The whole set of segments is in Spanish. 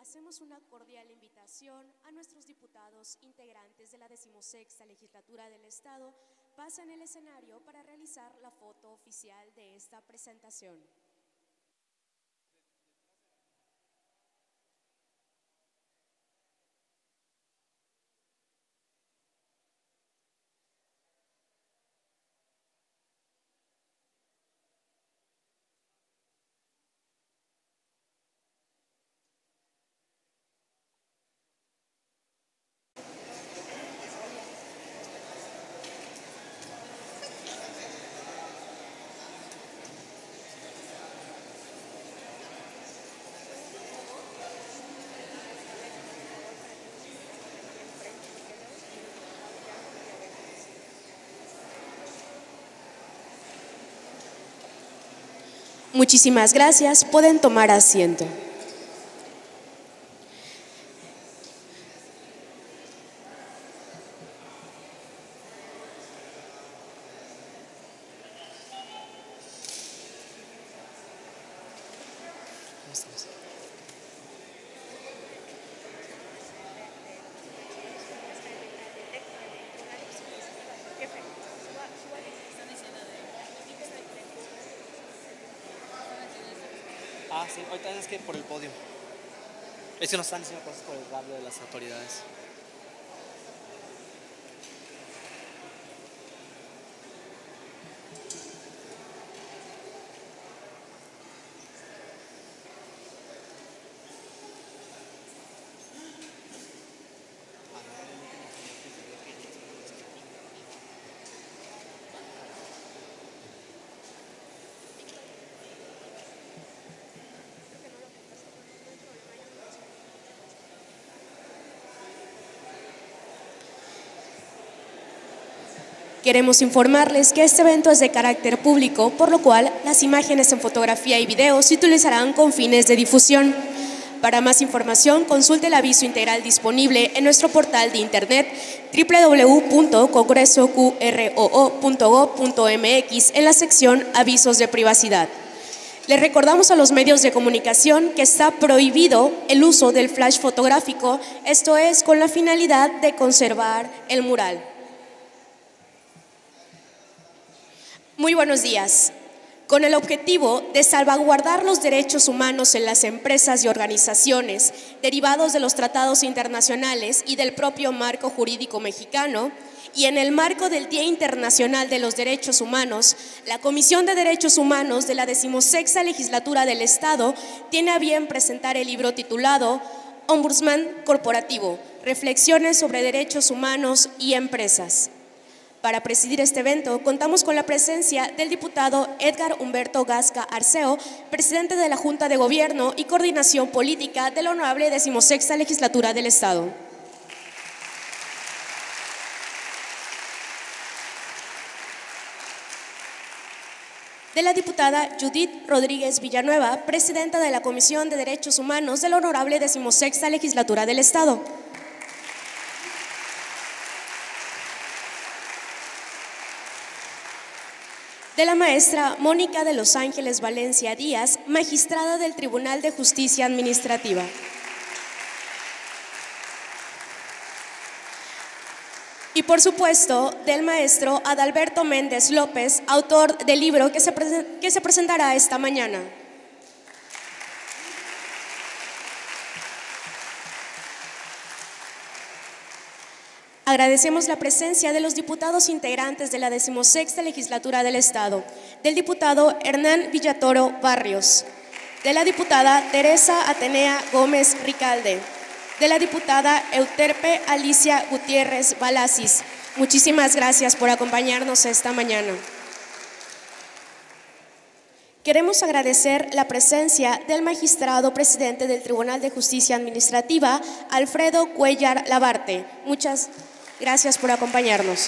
hacemos una cordial invitación a nuestros diputados integrantes de la 16ª Legislatura del Estado pasen el escenario para realizar la foto oficial de esta presentación. Muchísimas gracias. Pueden tomar asiento. Sí, ahorita es que por el podio. Es que nos están diciendo cosas por el radio de las autoridades. Queremos informarles que este evento es de carácter público, por lo cual las imágenes en fotografía y video se utilizarán con fines de difusión. Para más información, consulte el aviso integral disponible en nuestro portal de internet www.congresoqroo.gov.mx en la sección Avisos de privacidad. Les recordamos a los medios de comunicación que está prohibido el uso del flash fotográfico, esto es con la finalidad de conservar el mural. Muy buenos días. Con el objetivo de salvaguardar los derechos humanos en las empresas y organizaciones derivados de los tratados internacionales y del propio marco jurídico mexicano, y en el marco del Día Internacional de los Derechos Humanos, la Comisión de Derechos Humanos de la 16ª Legislatura del Estado tiene a bien presentar el libro titulado Ombudsman Corporativo, Reflexiones sobre Derechos Humanos y Empresas. Para presidir este evento, contamos con la presencia del diputado Edgar Humberto Gasca Arceo, presidente de la Junta de Gobierno y Coordinación Política de la Honorable 16ª Legislatura del Estado. De la diputada Judith Rodríguez Villanueva, presidenta de la Comisión de Derechos Humanos de la Honorable 16ª Legislatura del Estado. De la maestra Mónica de Los Ángeles Valencia Díaz, magistrada del Tribunal de Justicia Administrativa. Y por supuesto, del maestro Adalberto Méndez López, autor del libro que se presentará esta mañana. Agradecemos la presencia de los diputados integrantes de la 16ª Legislatura del Estado, del diputado Hernán Villatoro Barrios, de la diputada Teresa Atenea Gómez Ricalde, de la diputada Euterpe Alicia Gutiérrez Balasis. Muchísimas gracias por acompañarnos esta mañana. Queremos agradecer la presencia del magistrado presidente del Tribunal de Justicia Administrativa, Alfredo Cuellar Labarte. Muchas gracias por acompañarnos.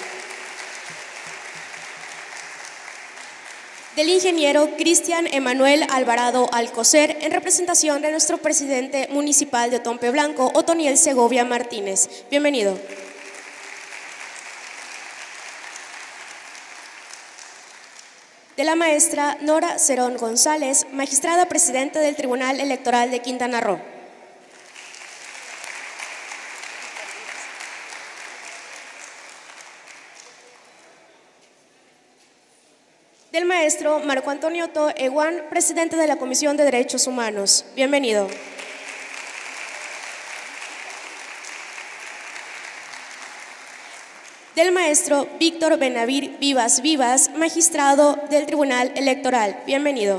Del ingeniero Cristian Emanuel Alvarado Alcocer, en representación de nuestro presidente municipal de Otompe Blanco, Otoniel Segovia Martínez. Bienvenido. De la maestra Nora Cerón González, magistrada presidenta del Tribunal Electoral de Quintana Roo. del maestro Marco Antonio To Eguán, presidente de la Comisión de Derechos Humanos. Bienvenido. Del maestro Víctor Benavir Vivas Vivas, magistrado del Tribunal Electoral. Bienvenido.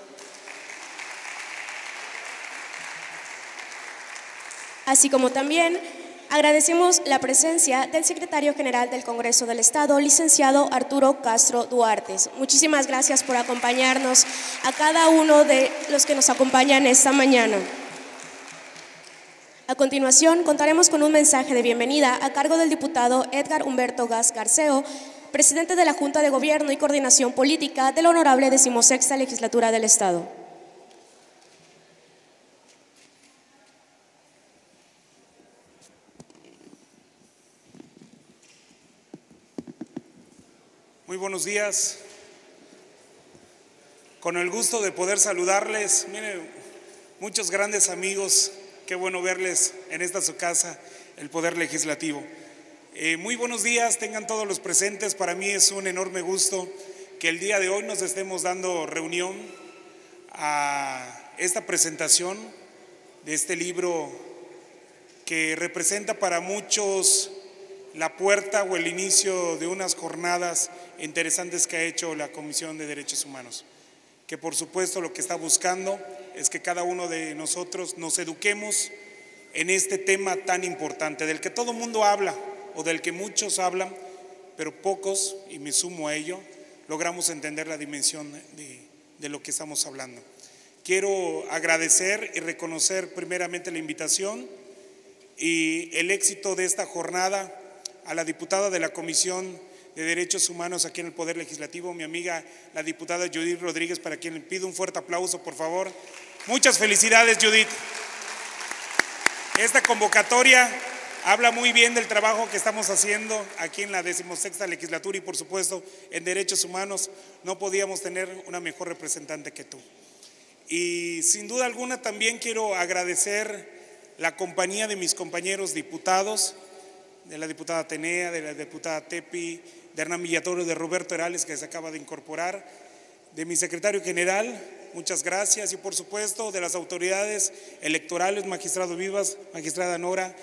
Así como también agradecemos la presencia del secretario general del Congreso del Estado, licenciado Arturo Castro Duarte. Muchísimas gracias por acompañarnos, a cada uno de los que nos acompañan esta mañana. A continuación, contaremos con un mensaje de bienvenida a cargo del diputado Edgar Humberto Gas Garceo, presidente de la Junta de Gobierno y Coordinación Política de la Honorable 16ª Legislatura del Estado. Muy buenos días. Con el gusto de poder saludarles. Miren, muchos grandes amigos. Qué bueno verles en esta su casa, el Poder Legislativo. Muy buenos días, tengan todos los presentes. Para mí es un enorme gusto que el día de hoy nos estemos dando reunión a esta presentación de este libro que representa para muchos la puerta o el inicio de unas jornadas interesantes que ha hecho la Comisión de Derechos Humanos, que por supuesto lo que está buscando es que cada uno de nosotros nos eduquemos en este tema tan importante, del que todo mundo habla o del que muchos hablan, pero pocos, y me sumo a ello, logramos entender la dimensión de lo que estamos hablando. Quiero agradecer y reconocer primeramente la invitación y el éxito de esta jornada a la diputada de la Comisión de Derechos Humanos aquí en el Poder Legislativo, mi amiga la diputada Judith Rodríguez, para quien le pido un fuerte aplauso, por favor. Muchas felicidades, Judith. Esta convocatoria habla muy bien del trabajo que estamos haciendo aquí en la 16ª Legislatura y por supuesto en Derechos Humanos no podíamos tener una mejor representante que tú. Y sin duda alguna también quiero agradecer la compañía de mis compañeros diputados, de la diputada Atenea, de la diputada Tepi, de Hernán Villatoro, de Roberto Herales, que se acaba de incorporar, de mi secretario general, muchas gracias, y por supuesto de las autoridades electorales, magistrado Vivas, magistrada Nora.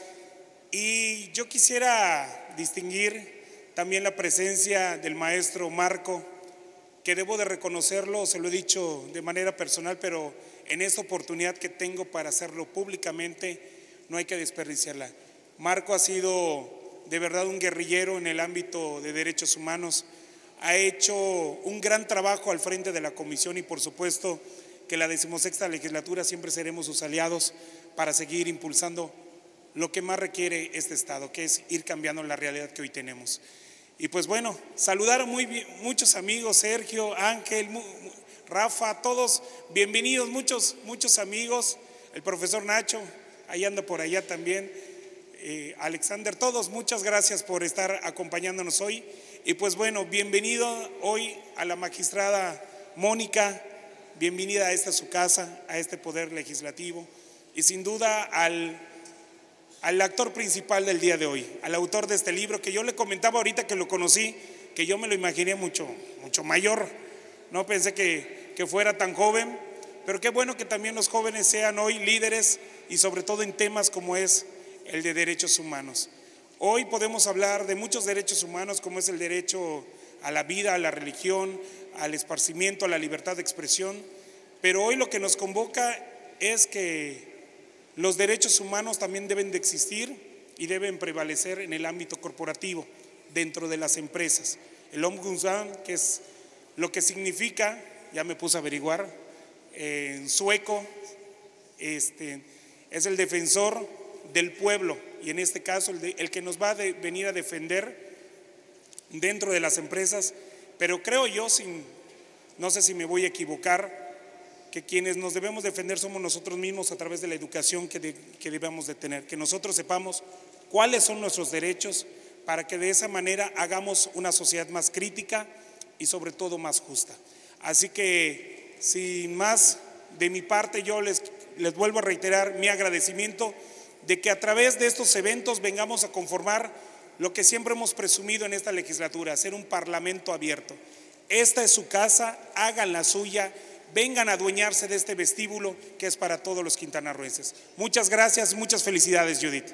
Y yo quisiera distinguir también la presencia del maestro Marco, que debo de reconocerlo, se lo he dicho de manera personal, pero en esta oportunidad que tengo para hacerlo públicamente, no hay que desperdiciarla. Marco ha sido de verdad un guerrillero en el ámbito de derechos humanos, ha hecho un gran trabajo al frente de la comisión y por supuesto que la 16ª Legislatura siempre seremos sus aliados para seguir impulsando lo que más requiere este Estado, que es ir cambiando la realidad que hoy tenemos. Y pues bueno, saludar a muchos amigos, Sergio, Ángel, Rafa, todos bienvenidos, muchos amigos, el profesor Nacho, ahí anda por allá también. Alexander, todos, muchas gracias por estar acompañándonos hoy. Y pues bueno, bienvenido hoy a la magistrada Mónica, bienvenida a esta su casa, a este Poder Legislativo y sin duda al actor principal del día de hoy, al autor de este libro, que yo le comentaba ahorita que lo conocí, que yo me lo imaginé mucho mayor, no pensé que fuera tan joven, pero qué bueno que también los jóvenes sean hoy líderes y sobre todo en temas como es el de derechos humanos. Hoy podemos hablar de muchos derechos humanos como es el derecho a la vida, a la religión, al esparcimiento, a la libertad de expresión, pero hoy lo que nos convoca es que los derechos humanos también deben de existir y deben prevalecer en el ámbito corporativo, dentro de las empresas. El Ombudsman, que es lo que significa, ya me puse a averiguar, en sueco, es el defensor del pueblo y en este caso el que nos va a venir a defender dentro de las empresas, pero creo yo, no sé si me voy a equivocar, que quienes nos debemos defender somos nosotros mismos a través de la educación que debemos de tener, que nosotros sepamos cuáles son nuestros derechos para que de esa manera hagamos una sociedad más crítica y sobre todo más justa. Así que sin más de mi parte yo les vuelvo a reiterar mi agradecimiento de que a través de estos eventos vengamos a conformar lo que siempre hemos presumido en esta legislatura, ser un parlamento abierto. Esta es su casa, hagan la suya, vengan a adueñarse de este vestíbulo que es para todos los quintanarroenses. Muchas gracias, muchas felicidades, Judith.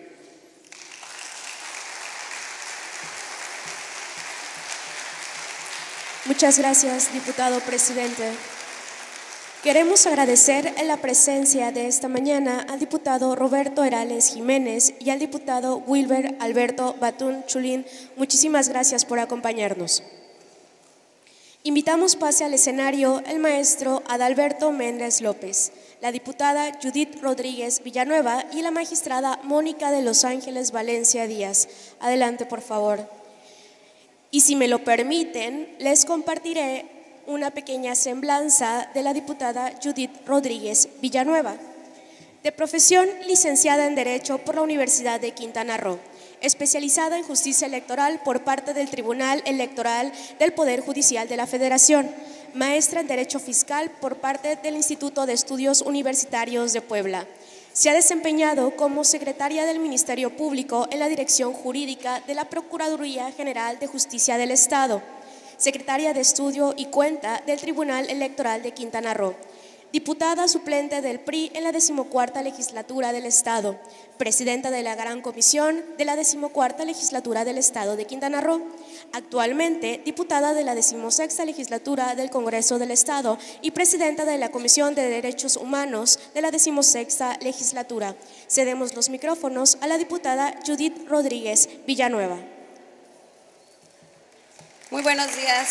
Muchas gracias, diputado presidente. Queremos agradecer la presencia de esta mañana al diputado Roberto Herales Jiménez y al diputado Wilber Alberto Batún Chulín. Muchísimas gracias por acompañarnos. Invitamos pase al escenario el maestro Adalberto Méndez López, la diputada Judith Rodríguez Villanueva y la magistrada Mónica de Los Ángeles Valencia Díaz. Adelante, por favor. Y si me lo permiten, les compartiré una pequeña semblanza de la diputada Judith Rodríguez Villanueva. De profesión licenciada en Derecho por la Universidad de Quintana Roo, especializada en justicia electoral por parte del Tribunal Electoral del Poder Judicial de la Federación, maestra en Derecho Fiscal por parte del Instituto de Estudios Universitarios de Puebla. Se ha desempeñado como secretaria del Ministerio Público en la Dirección Jurídica de la Procuraduría General de Justicia del Estado, secretaria de Estudio y Cuenta del Tribunal Electoral de Quintana Roo, diputada suplente del PRI en la 14ª Legislatura del Estado, presidenta de la Gran Comisión de la 14ª Legislatura del Estado de Quintana Roo, actualmente diputada de la 16ª Legislatura del Congreso del Estado y presidenta de la Comisión de Derechos Humanos de la 16ª Legislatura. Cedemos los micrófonos a la diputada Judith Rodríguez Villanueva. Muy buenos días.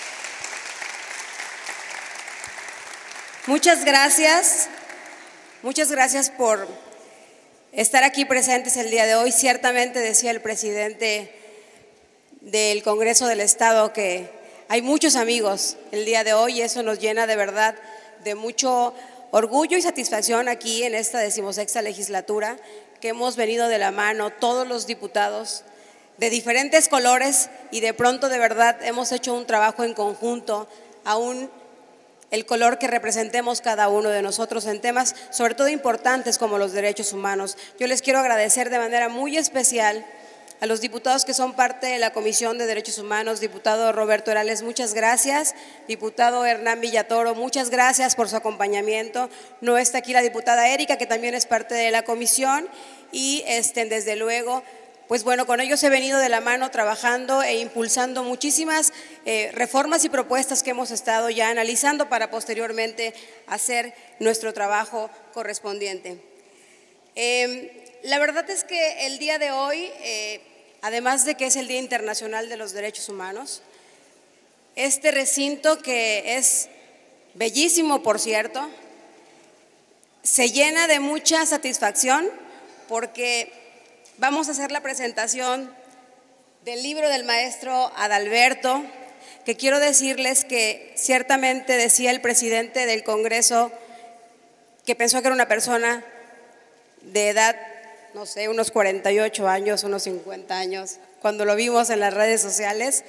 Muchas gracias por estar aquí presentes el día de hoy. Ciertamente decía el presidente del Congreso del Estado que hay muchos amigos el día de hoy y eso nos llena de verdad de mucho orgullo y satisfacción aquí en esta 16ª legislatura, que hemos venido de la mano todos los diputados de diferentes colores y de pronto de verdad hemos hecho un trabajo en conjunto, aún el color que representemos cada uno de nosotros en temas sobre todo importantes como los derechos humanos. Yo les quiero agradecer de manera muy especial a los diputados que son parte de la Comisión de Derechos Humanos. Diputado Roberto Herales, muchas gracias. Diputado Hernán Villatoro, muchas gracias por su acompañamiento. No está aquí la diputada Erika, que también es parte de la comisión y desde luego, pues bueno, con ellos he venido de la mano trabajando e impulsando muchísimas reformas y propuestas que hemos estado ya analizando para posteriormente hacer nuestro trabajo correspondiente. La verdad es que el día de hoy, además de que es el Día Internacional de los Derechos Humanos, este recinto, que es bellísimo, por cierto, se llena de mucha satisfacción porque vamos a hacer la presentación del libro del maestro Adalberto, que quiero decirles que ciertamente decía el presidente del Congreso que pensó que era una persona de edad, no sé, unos 48 años, unos 50 años, cuando lo vimos en las redes sociales.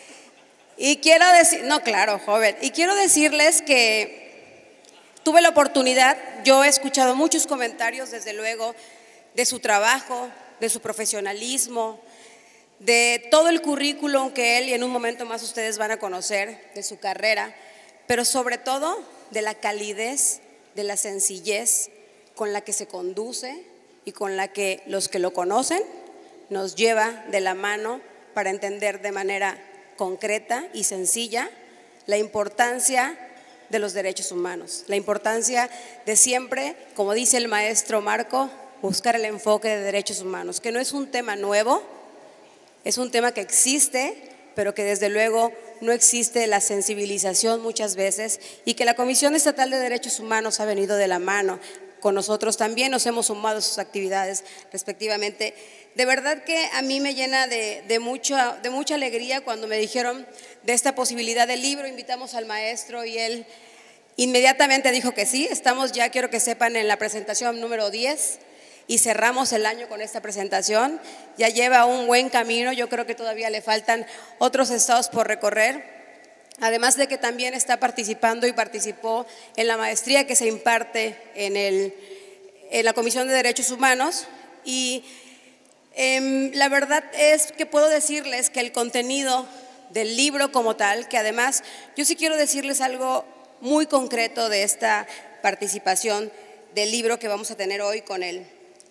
Y quiero decir, no, claro, joven, y quiero decirles que tuve la oportunidad, yo he escuchado muchos comentarios desde luego de su trabajo, de su profesionalismo, de todo el currículum que él y en un momento más ustedes van a conocer, de su carrera, pero sobre todo de la calidez, de la sencillez con la que se conduce y con la que los que lo conocen nos lleva de la mano para entender de manera concreta y sencilla la importancia de los derechos humanos, la importancia de siempre, como dice el maestro Marco, buscar el enfoque de derechos humanos, que no es un tema nuevo, es un tema que existe, pero que desde luego no existe la sensibilización muchas veces y que la Comisión Estatal de Derechos Humanos ha venido de la mano con nosotros también, nos hemos sumado a sus actividades respectivamente. De verdad que a mí me llena de mucha alegría cuando me dijeron de esta posibilidad del libro, invitamos al maestro y él inmediatamente dijo que sí, estamos ya, quiero que sepan, en la presentación número 10 y cerramos el año con esta presentación, ya lleva un buen camino, yo creo que todavía le faltan otros estados por recorrer, además de que también está participando y participó en la maestría que se imparte en la Comisión de Derechos Humanos y la verdad es que puedo decirles que el contenido del libro como tal, que además yo sí quiero decirles algo muy concreto de esta participación del libro que vamos a tener hoy con él.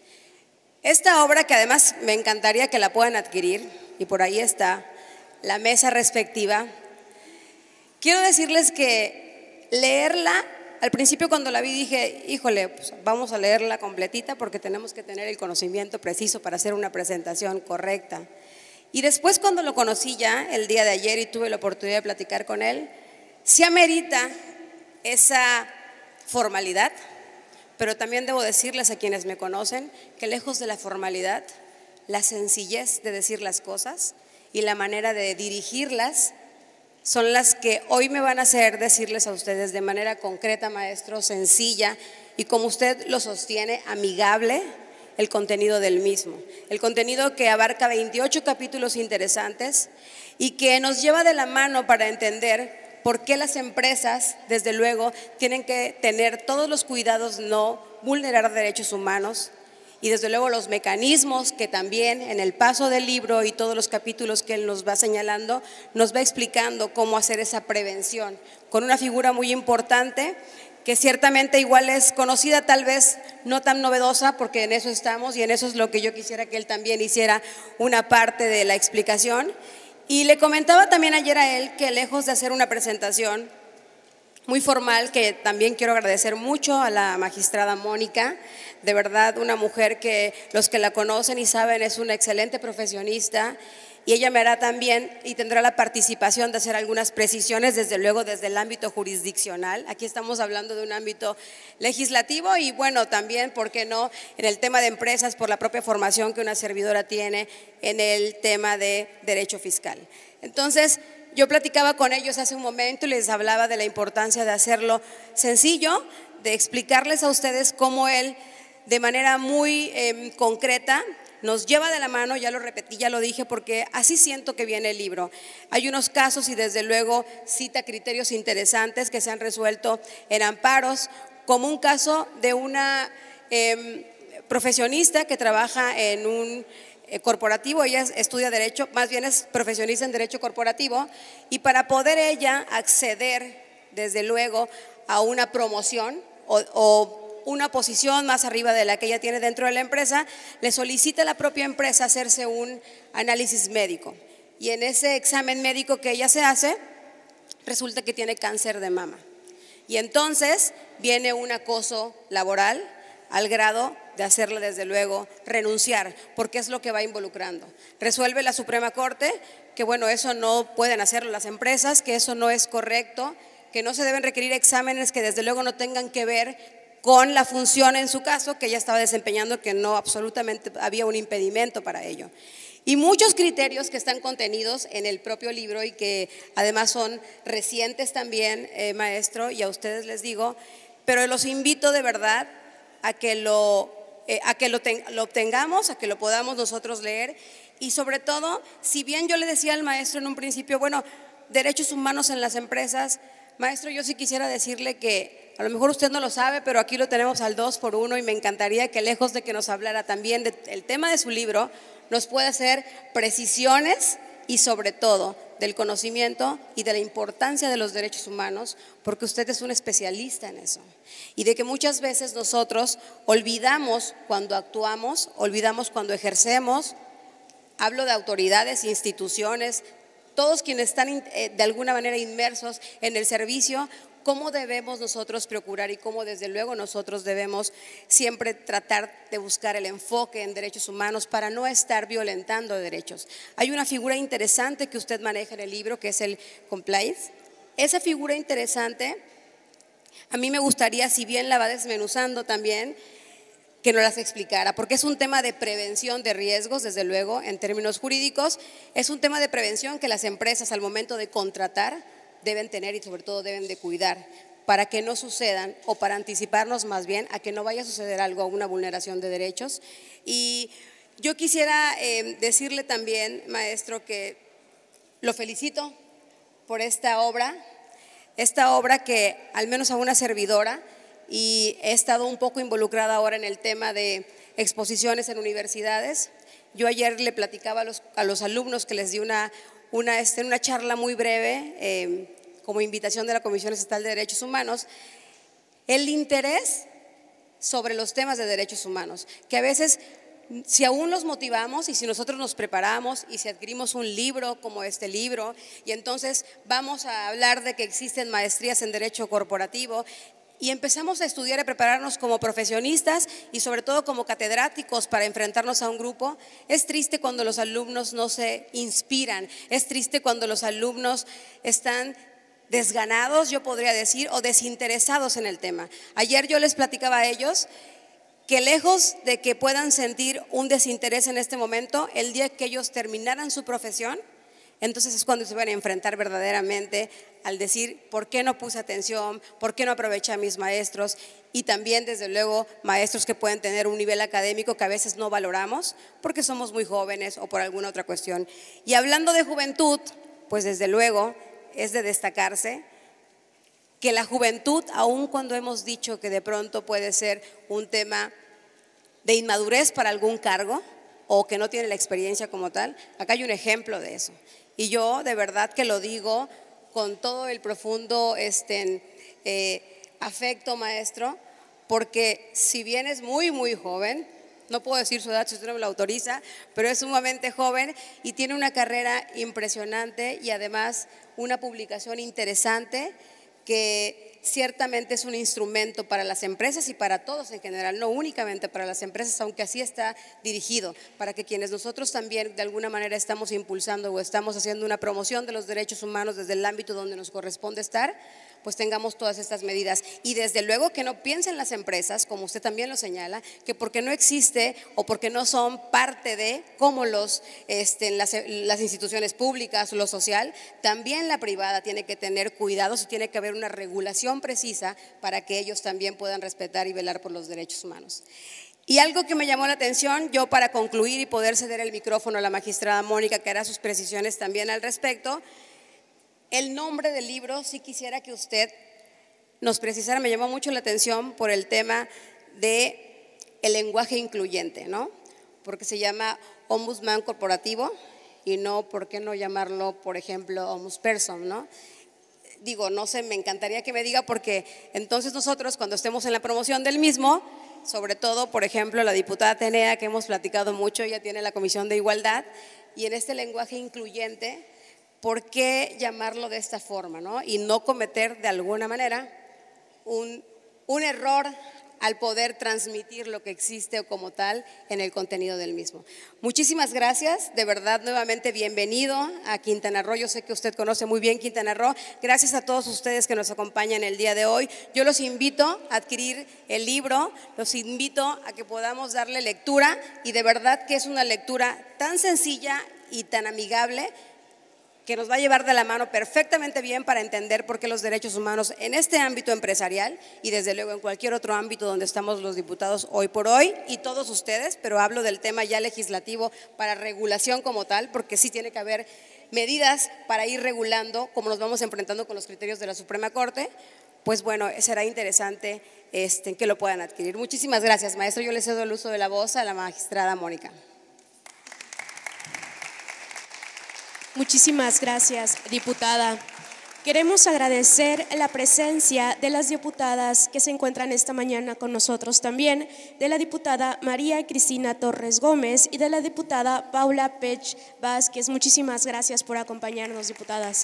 Esta obra, que además me encantaría que la puedan adquirir, y por ahí está la mesa respectiva, quiero decirles que leerla, al principio cuando la vi dije, híjole, pues vamos a leerla completita porque tenemos que tener el conocimiento preciso para hacer una presentación correcta. Y después, cuando lo conocí ya el día de ayer y tuve la oportunidad de platicar con él, sí amerita esa formalidad, pero también debo decirles a quienes me conocen que lejos de la formalidad, la sencillez de decir las cosas y la manera de dirigirlas son las que hoy me van a hacer decirles a ustedes de manera concreta, maestro, sencilla y como usted lo sostiene, amigable, el contenido del mismo. El contenido que abarca 28 capítulos interesantes y que nos lleva de la mano para entender por qué las empresas, desde luego, tienen que tener todos los cuidados, no vulnerar derechos humanos y desde luego los mecanismos que también en el paso del libro y todos los capítulos que él nos va señalando, nos va explicando cómo hacer esa prevención con una figura muy importante que ciertamente igual es conocida, tal vez no tan novedosa, porque en eso estamos y en eso es lo que yo quisiera que él también hiciera una parte de la explicación. Y le comentaba también ayer a él que lejos de hacer una presentación muy formal, que también quiero agradecer mucho a la magistrada Mónica, de verdad una mujer que los que la conocen y saben es una excelente profesionista, y ella me hará también y tendrá la participación de hacer algunas precisiones, desde luego desde el ámbito jurisdiccional. Aquí estamos hablando de un ámbito legislativo y bueno, también, ¿por qué no?, en el tema de empresas por la propia formación que una servidora tiene en el tema de derecho fiscal. Entonces, yo platicaba con ellos hace un momento y les hablaba de la importancia de hacerlo sencillo, de explicarles a ustedes cómo él, de manera muy concreta, nos lleva de la mano, ya lo repetí, ya lo dije, porque así siento que viene el libro. Hay unos casos y desde luego cita criterios interesantes que se han resuelto en amparos, como un caso de una profesionista que trabaja en un corporativo, ella estudia derecho, más bien es profesionista en derecho corporativo, y para poder ella acceder desde luego a una promoción o una posición más arriba de la que ella tiene dentro de la empresa, le solicita a la propia empresa hacerse un análisis médico. Y en ese examen médico que ella se hace, resulta que tiene cáncer de mama. Y entonces viene un acoso laboral al grado de hacerle desde luego renunciar, porque es lo que va involucrando. Resuelve la Suprema Corte que bueno, eso no pueden hacerlo las empresas, que eso no es correcto, que no se deben requerir exámenes que desde luego no tengan que ver con la función en su caso que ella estaba desempeñando, que no absolutamente había un impedimento para ello. Y muchos criterios que están contenidos en el propio libro y que además son recientes también, maestro, y a ustedes les digo, pero los invito de verdad a que lo obtengamos, a que lo podamos nosotros leer y sobre todo, si bien yo le decía al maestro en un principio, bueno, derechos humanos en las empresas, maestro, yo sí quisiera decirle que a lo mejor usted no lo sabe, pero aquí lo tenemos al 2 por 1 y me encantaría que lejos de que nos hablara también del tema de su libro, nos pueda hacer precisiones y sobre todo del conocimiento y de la importancia de los derechos humanos, porque usted es un especialista en eso. Y de que muchas veces nosotros olvidamos cuando actuamos, olvidamos cuando ejercemos, hablo de autoridades, instituciones, todos quienes están de alguna manera inmersos en el servicio, cómo debemos nosotros procurar y cómo desde luego nosotros debemos siempre tratar de buscar el enfoque en derechos humanos para no estar violentando derechos. Hay una figura interesante que usted maneja en el libro que es el compliance. Esa figura interesante, a mí me gustaría, si bien la va desmenuzando también, que nos las explicara, porque es un tema de prevención de riesgos, desde luego, en términos jurídicos, es un tema de prevención que las empresas al momento de contratar deben tener y sobre todo deben de cuidar para que no sucedan o para anticiparnos más bien a que no vaya a suceder algo, una vulneración de derechos. Y yo quisiera decirle también, maestro, que lo felicito por esta obra que al menos a una servidora, y he estado un poco involucrada ahora en el tema de exposiciones en universidades. Yo ayer le platicaba a los alumnos que les di una una charla muy breve como invitación de la Comisión Estatal de Derechos Humanos, el interés sobre los temas de derechos humanos, que a veces, si aún nos motivamos y si nosotros nos preparamos y si adquirimos un libro como este libro y entonces vamos a hablar de que existen maestrías en derecho corporativo y empezamos a estudiar y prepararnos como profesionistas y sobre todo como catedráticos para enfrentarnos a un grupo, es triste cuando los alumnos no se inspiran, es triste cuando los alumnos están desganados, yo podría decir, o desinteresados en el tema. Ayer yo les platicaba a ellos que lejos de que puedan sentir un desinterés en este momento, el día que ellos terminaran su profesión, entonces es cuando se van a enfrentar verdaderamente al decir, ¿por qué no puse atención? ¿Por qué no aproveché a mis maestros? Y también, desde luego, maestros que pueden tener un nivel académico que a veces no valoramos porque somos muy jóvenes o por alguna otra cuestión. Y hablando de juventud, pues desde luego es de destacarse que la juventud, aun cuando hemos dicho que de pronto puede ser un tema de inmadurez para algún cargo o que no tiene la experiencia como tal, acá hay un ejemplo de eso. Y yo de verdad que lo digo con todo el profundo afecto, maestro, porque si bien es muy, muy joven, no puedo decir su edad si usted no me lo autoriza, pero es sumamente joven y tiene una carrera impresionante y además una publicación interesante que ciertamente es un instrumento para las empresas y para todos en general, no únicamente para las empresas, aunque así está dirigido, para que quienes nosotros también de alguna manera estamos impulsando o estamos haciendo una promoción de los derechos humanos desde el ámbito donde nos corresponde estar, pues tengamos todas estas medidas. Y desde luego que no piensen las empresas, como usted también lo señala, que porque no existe o porque no son parte de, como las instituciones públicas, lo social, también la privada tiene que tener cuidados y tiene que haber una regulación precisa para que ellos también puedan respetar y velar por los derechos humanos. Y algo que me llamó la atención, yo para concluir y poder ceder el micrófono a la magistrada Mónica, que hará sus precisiones también al respecto, el nombre del libro, sí quisiera que usted nos precisara, me llamó mucho la atención por el tema de el lenguaje incluyente, ¿no? Porque se llama Ombudsman Corporativo y no, ¿por qué no llamarlo, por ejemplo, Ombudsperson, ¿no? Digo, no sé, me encantaría que me diga porque entonces nosotros cuando estemos en la promoción del mismo, sobre todo, por ejemplo, la diputada Atenea, que hemos platicado mucho, ella tiene la Comisión de Igualdad, y en este lenguaje incluyente, ¿por qué llamarlo de esta forma, ¿no? Y no cometer de alguna manera un error al poder transmitir lo que existe o como tal en el contenido del mismo. Muchísimas gracias, de verdad nuevamente bienvenido a Quintana Roo, yo sé que usted conoce muy bien Quintana Roo, gracias a todos ustedes que nos acompañan el día de hoy, yo los invito a adquirir el libro, los invito a que podamos darle lectura y de verdad que es una lectura tan sencilla y tan amigable que nos va a llevar de la mano perfectamente bien para entender por qué los derechos humanos en este ámbito empresarial y desde luego en cualquier otro ámbito donde estamos los diputados hoy por hoy y todos ustedes, pero hablo del tema ya legislativo para regulación como tal, porque sí tiene que haber medidas para ir regulando como nos vamos enfrentando con los criterios de la Suprema Corte, pues bueno, será interesante que lo puedan adquirir. Muchísimas gracias, maestro. Yo le cedo el uso de la voz a la magistrada Mónica. Muchísimas gracias, diputada. Queremos agradecer la presencia de las diputadas que se encuentran esta mañana con nosotros también, de la diputada María Cristina Torres Gómez y de la diputada Paula Pech Vázquez. Muchísimas gracias por acompañarnos, diputadas.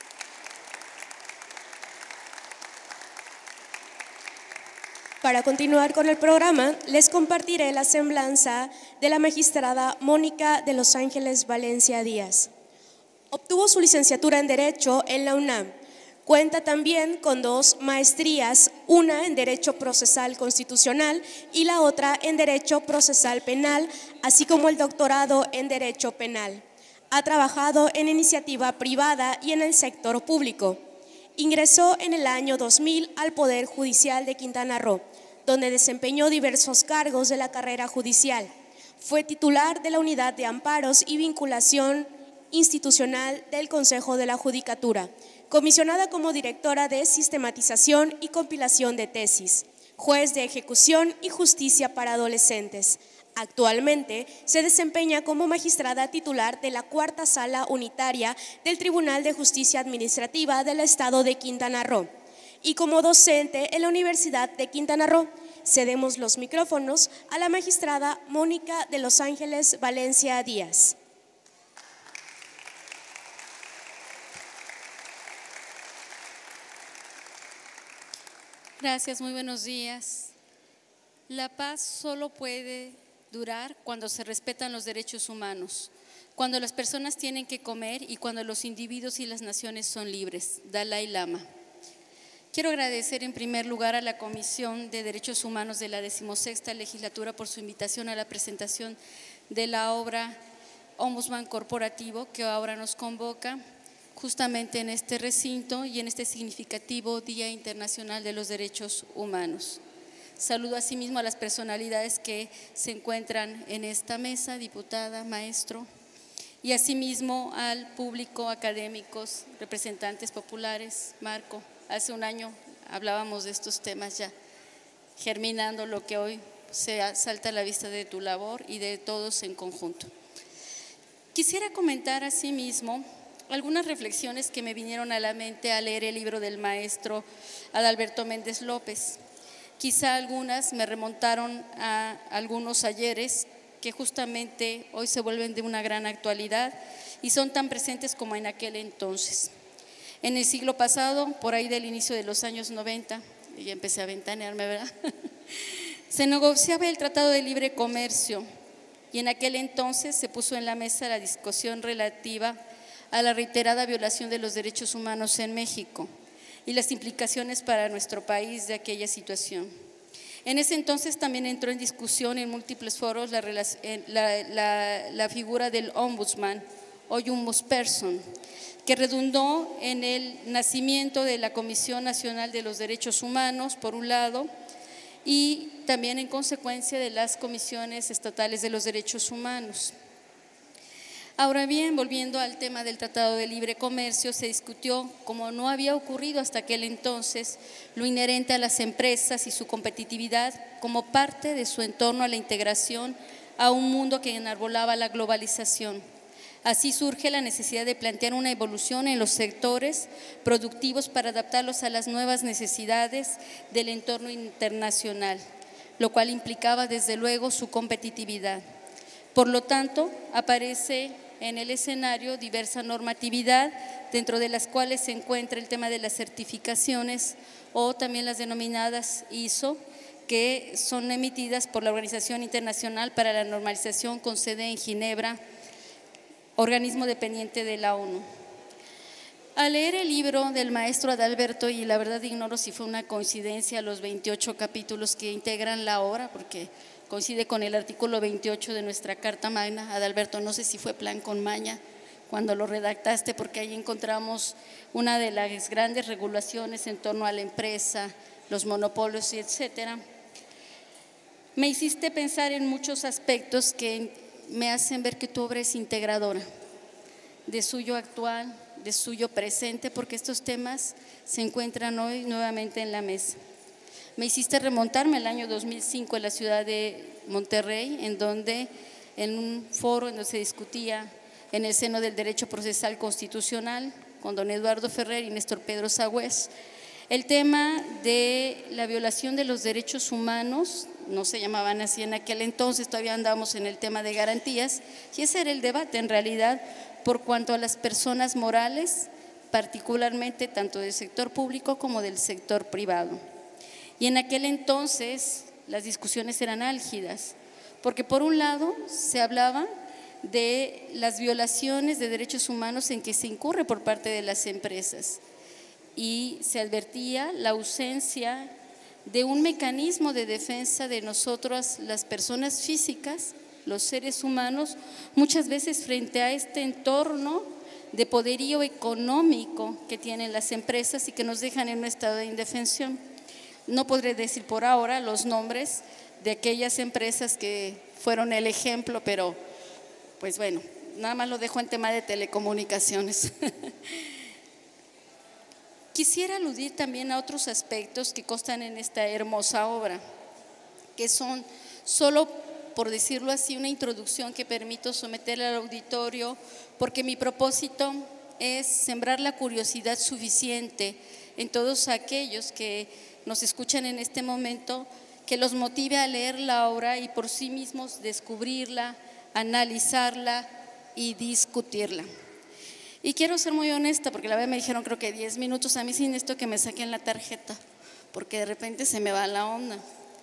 Para continuar con el programa, les compartiré la semblanza de la magistrada Mónica de Los Ángeles Valencia Díaz. Obtuvo su licenciatura en Derecho en la UNAM. Cuenta también con 2 maestrías, una en Derecho Procesal Constitucional y la otra en Derecho Procesal Penal, así como el doctorado en Derecho Penal. Ha trabajado en iniciativa privada y en el sector público. Ingresó en el año 2000 al Poder Judicial de Quintana Roo, donde desempeñó diversos cargos de la carrera judicial. Fue titular de la Unidad de Amparos y Vinculación Institucional del Consejo de la Judicatura, comisionada como directora de Sistematización y Compilación de Tesis, juez de Ejecución y Justicia para Adolescentes. Actualmente se desempeña como magistrada titular de la Cuarta Sala Unitaria del Tribunal de Justicia Administrativa del Estado de Quintana Roo y como docente en la Universidad de Quintana Roo. Cedemos los micrófonos a la magistrada Mónica de Los Ángeles Valencia Díaz. Gracias, muy buenos días. La paz solo puede durar cuando se respetan los derechos humanos, cuando las personas tienen que comer y cuando los individuos y las naciones son libres. Dalai Lama. Quiero agradecer en primer lugar a la Comisión de Derechos Humanos de la 16ª Legislatura por su invitación a la presentación de la obra Ombudsman Corporativo que ahora nos convoca justamente en este recinto y en este significativo Día Internacional de los Derechos Humanos. Saludo asimismo a las personalidades que se encuentran en esta mesa, diputada, maestro, y asimismo al público, académicos, representantes populares. Marco, hace un año hablábamos de estos temas ya, germinando lo que hoy se salta a la vista de tu labor y de todos en conjunto. Quisiera comentar asimismo algunas reflexiones que me vinieron a la mente al leer el libro del maestro Adalberto Méndez López. Quizá algunas me remontaron a algunos ayeres que justamente hoy se vuelven de una gran actualidad y son tan presentes como en aquel entonces. En el siglo pasado, por ahí del inicio de los años 90, ya empecé a ventanearme, ¿verdad? Se negociaba el Tratado de Libre Comercio y en aquel entonces se puso en la mesa la discusión relativa a la reiterada violación de los derechos humanos en México y las implicaciones para nuestro país de aquella situación. En ese entonces también entró en discusión en múltiples foros la figura del ombudsman o ombudsperson, que redundó en el nacimiento de la Comisión Nacional de los Derechos Humanos, por un lado, y también en consecuencia de las comisiones estatales de los derechos humanos. Ahora bien, volviendo al tema del Tratado de Libre Comercio, se discutió, como no había ocurrido hasta aquel entonces, lo inherente a las empresas y su competitividad como parte de su entorno a la integración a un mundo que enarbolaba la globalización. Así surge la necesidad de plantear una evolución en los sectores productivos para adaptarlos a las nuevas necesidades del entorno internacional, lo cual implicaba desde luego su competitividad. Por lo tanto, aparece en el escenario diversa normatividad, dentro de las cuales se encuentra el tema de las certificaciones o también las denominadas ISO, que son emitidas por la Organización Internacional para la Normalización con sede en Ginebra, organismo dependiente de la ONU. Al leer el libro del maestro Adalberto, y la verdad ignoro si fue una coincidencia los 28 capítulos que integran la obra, porque coincide con el artículo 28 de nuestra Carta Magna. Adalberto, no sé si fue plan con maña cuando lo redactaste, porque ahí encontramos una de las grandes regulaciones en torno a la empresa, los monopolios y etcétera. Me hiciste pensar en muchos aspectos que me hacen ver que tu obra es integradora, de suyo actual, de suyo presente, porque estos temas se encuentran hoy nuevamente en la mesa. Me hiciste remontarme al año 2005 en la ciudad de Monterrey, en donde en un foro en donde se discutía en el seno del derecho procesal constitucional con don Eduardo Ferrer y Néstor Pedro Sagüez, el tema de la violación de los derechos humanos, no se llamaban así en aquel entonces, todavía andábamos en el tema de garantías, y ese era el debate en realidad por cuanto a las personas morales, particularmente tanto del sector público como del sector privado. Y en aquel entonces las discusiones eran álgidas, porque por un lado se hablaba de las violaciones de derechos humanos en que se incurre por parte de las empresas y se advertía la ausencia de un mecanismo de defensa de nosotros, las personas físicas, los seres humanos, muchas veces frente a este entorno de poderío económico que tienen las empresas y que nos dejan en un estado de indefensión. No podré decir por ahora los nombres de aquellas empresas que fueron el ejemplo, pero pues bueno, nada más lo dejo en tema de telecomunicaciones. Quisiera aludir también a otros aspectos que constan en esta hermosa obra, que son solo por decirlo así, una introducción que permito someter al auditorio, porque mi propósito es sembrar la curiosidad suficiente en todos aquellos que nos escuchan en este momento, que los motive a leer la obra y por sí mismos descubrirla, analizarla y discutirla. Y quiero ser muy honesta, porque la verdad me dijeron creo que 10 minutos, a mí sin esto que me saquen la tarjeta, porque de repente se me va la onda.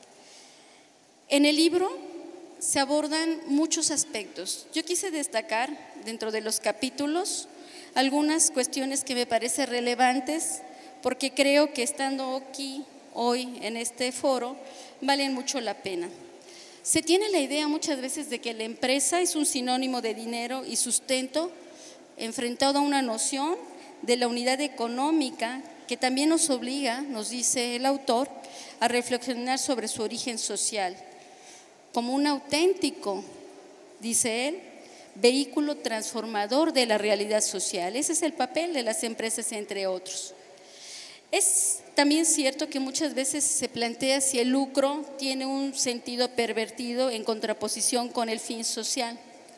En el libro se abordan muchos aspectos. Yo quise destacar dentro de los capítulos algunas cuestiones que me parecen relevantes, porque creo que estando aquí hoy en este foro valen mucho la pena. Se tiene la idea muchas veces de que la empresa es un sinónimo de dinero y sustento, enfrentado a una noción de la unidad económica que también nos obliga, nos dice el autor, a reflexionar sobre su origen social, como un auténtico, dice él, vehículo transformador de la realidad social. Ese es el papel de las empresas, entre otros. Es también cierto que muchas veces se plantea si el lucro tiene un sentido pervertido en contraposición con el fin social.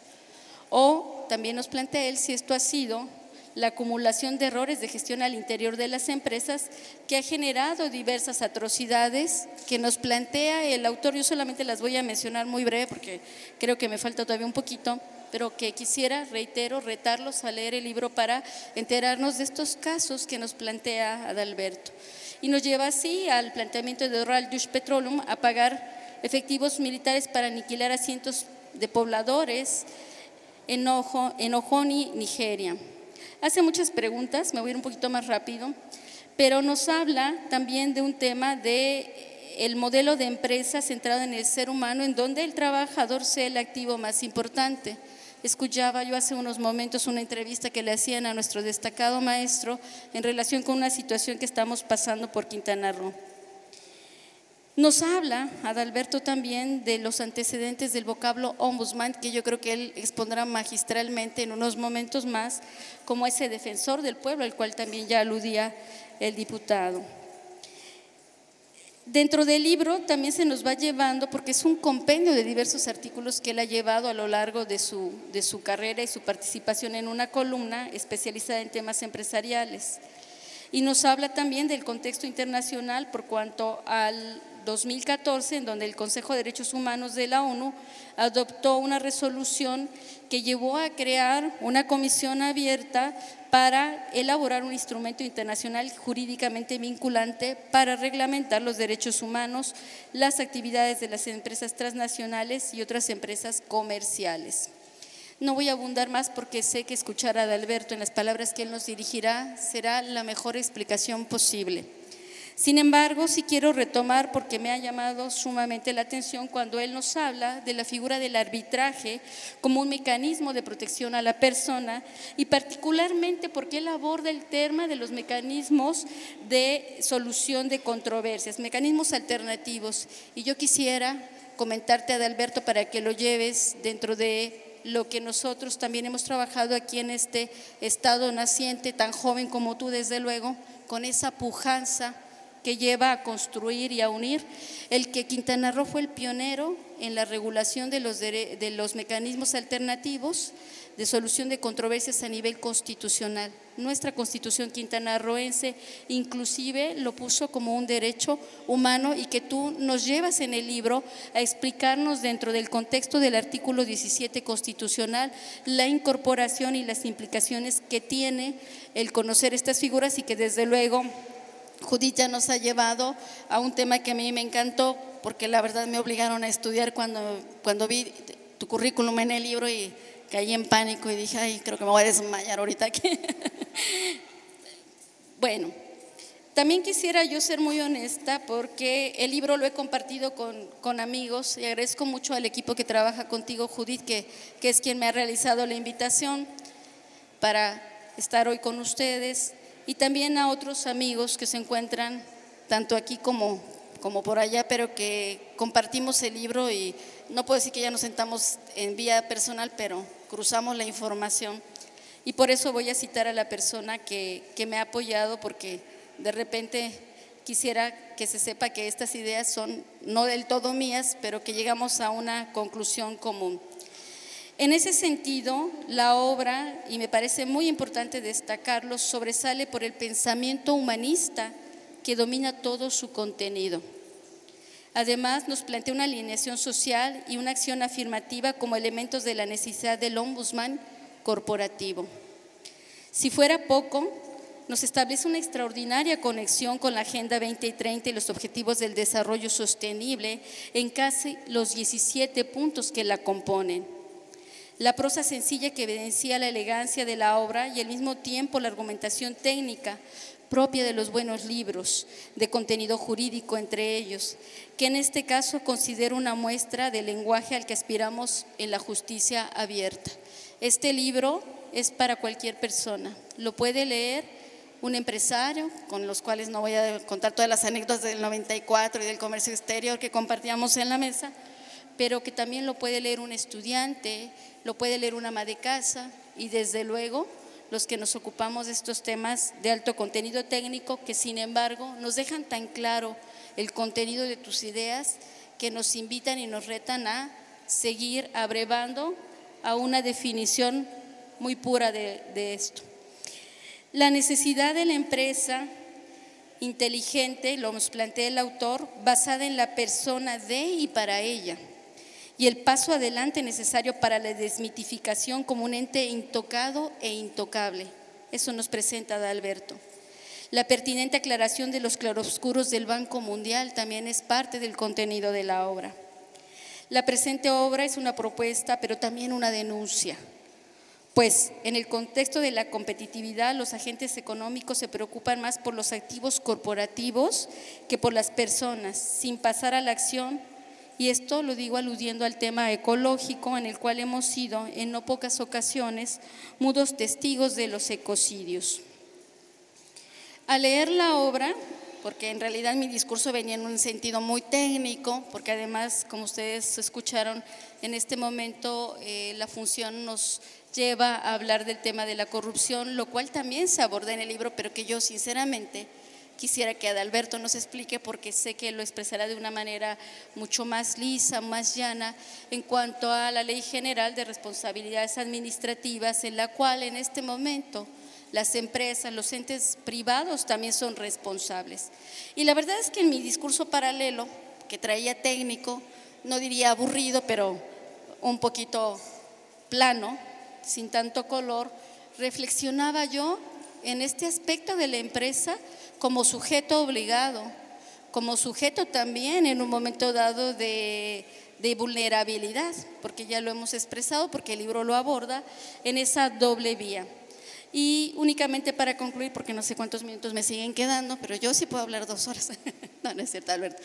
O también nos plantea él si esto ha sido la acumulación de errores de gestión al interior de las empresas que ha generado diversas atrocidades que nos plantea el autor. Yo solamente las voy a mencionar muy breve porque creo que me falta todavía un poquito, pero que quisiera, reitero, retarlos a leer el libro para enterarnos de estos casos que nos plantea Adalberto. Y nos lleva así al planteamiento de Royal Dutch Petroleum a pagar efectivos militares para aniquilar a cientos de pobladores en Ogoni, Nigeria. Hace muchas preguntas, me voy a ir un poquito más rápido, pero nos habla también de un tema de el modelo de empresa centrado en el ser humano, en donde el trabajador sea el activo más importante. Escuchaba yo hace unos momentos una entrevista que le hacían a nuestro destacado maestro en relación con una situación que estamos pasando por Quintana Roo. Nos habla Adalberto también de los antecedentes del vocablo ombudsman, que yo creo que él expondrá magistralmente en unos momentos más, como ese defensor del pueblo, al cual también ya aludía el diputado. Dentro del libro también se nos va llevando, porque es un compendio de diversos artículos que él ha llevado a lo largo de su carrera y su participación en una columna especializada en temas empresariales. Y nos habla también del contexto internacional por cuanto al 2014, en donde el Consejo de Derechos Humanos de la ONU adoptó una resolución que llevó a crear una comisión abierta para elaborar un instrumento internacional jurídicamente vinculante para reglamentar los derechos humanos, las actividades de las empresas transnacionales y otras empresas comerciales. No voy a abundar más porque sé que escuchar a Adalberto en las palabras que él nos dirigirá será la mejor explicación posible. Sin embargo, sí quiero retomar, porque me ha llamado sumamente la atención cuando él nos habla de la figura del arbitraje como un mecanismo de protección a la persona, y particularmente porque él aborda el tema de los mecanismos de solución de controversias, mecanismos alternativos. Y yo quisiera comentarte, Adalberto, para que lo lleves dentro de lo que nosotros también hemos trabajado aquí en este estado naciente, tan joven como tú, desde luego, con esa pujanza que lleva a construir y a unir, el que Quintana Roo fue el pionero en la regulación de los mecanismos alternativos de solución de controversias a nivel constitucional. Nuestra Constitución quintanarroense inclusive lo puso como un derecho humano, y que tú nos llevas en el libro a explicarnos dentro del contexto del artículo 17 constitucional la incorporación y las implicaciones que tiene el conocer estas figuras, y que desde luego Judith ya nos ha llevado a un tema que a mí me encantó, porque la verdad me obligaron a estudiar cuando vi tu currículum en el libro y caí en pánico y dije, ay, creo que me voy a desmayar ahorita aquí. Bueno, también quisiera yo ser muy honesta, porque el libro lo he compartido con amigos, y agradezco mucho al equipo que trabaja contigo, Judith, que es quien me ha realizado la invitación para estar hoy con ustedes, y también a otros amigos que se encuentran tanto aquí como por allá, pero que compartimos el libro, y no puedo decir que ya nos sentamos en vía personal, pero cruzamos la información. Y por eso voy a citar a la persona que me ha apoyado, porque de repente quisiera que se sepa que estas ideas son no del todo mías, pero que llegamos a una conclusión común. En ese sentido, la obra, y me parece muy importante destacarlo, sobresale por el pensamiento humanista que domina todo su contenido. Además, nos plantea una alineación social y una acción afirmativa como elementos de la necesidad del ombudsman corporativo. Si fuera poco, nos establece una extraordinaria conexión con la Agenda 2030 y los Objetivos del Desarrollo Sostenible en casi los 17 puntos que la componen. La prosa sencilla que evidencia la elegancia de la obra y al mismo tiempo la argumentación técnica propia de los buenos libros, de contenido jurídico entre ellos, que en este caso considero una muestra del lenguaje al que aspiramos en la justicia abierta. Este libro es para cualquier persona, lo puede leer un empresario, con los cuales no voy a contar todas las anécdotas del 94 y del comercio exterior que compartíamos en la mesa, pero que también lo puede leer un estudiante, lo puede leer una ama de casa y desde luego los que nos ocupamos de estos temas de alto contenido técnico que sin embargo nos dejan tan claro el contenido de tus ideas que nos invitan y nos retan a seguir abrevando a una definición muy pura de esto. La necesidad de la empresa inteligente, lo nos plantea el autor, basada en la persona de y para ella, y el paso adelante necesario para la desmitificación como un ente intocado e intocable. Eso nos presenta Adalberto. La pertinente aclaración de los claroscuros del Banco Mundial también es parte del contenido de la obra. La presente obra es una propuesta, pero también una denuncia. Pues en el contexto de la competitividad, los agentes económicos se preocupan más por los activos corporativos que por las personas, sin pasar a la acción. Y esto lo digo aludiendo al tema ecológico, en el cual hemos sido en no pocas ocasiones mudos testigos de los ecocidios. Al leer la obra, porque en realidad mi discurso venía en un sentido muy técnico, porque además, como ustedes escucharon, en este momento la función nos lleva a hablar del tema de la corrupción, lo cual también se aborda en el libro, pero que yo sinceramente quisiera que Adalberto nos explique porque sé que lo expresará de una manera mucho más lisa, más llana, en cuanto a la Ley General de Responsabilidades Administrativas, en la cual en este momento las empresas, los entes privados también son responsables. Y la verdad es que en mi discurso paralelo, que traía técnico, no diría aburrido, pero un poquito plano, sin tanto color, reflexionaba yo en este aspecto de la empresa como sujeto obligado, como sujeto también en un momento dado de vulnerabilidad, porque ya lo hemos expresado, porque el libro lo aborda en esa doble vía. Y únicamente para concluir, porque no sé cuántos minutos me siguen quedando, pero yo sí puedo hablar 2 horas. No, no es cierto, Alberto.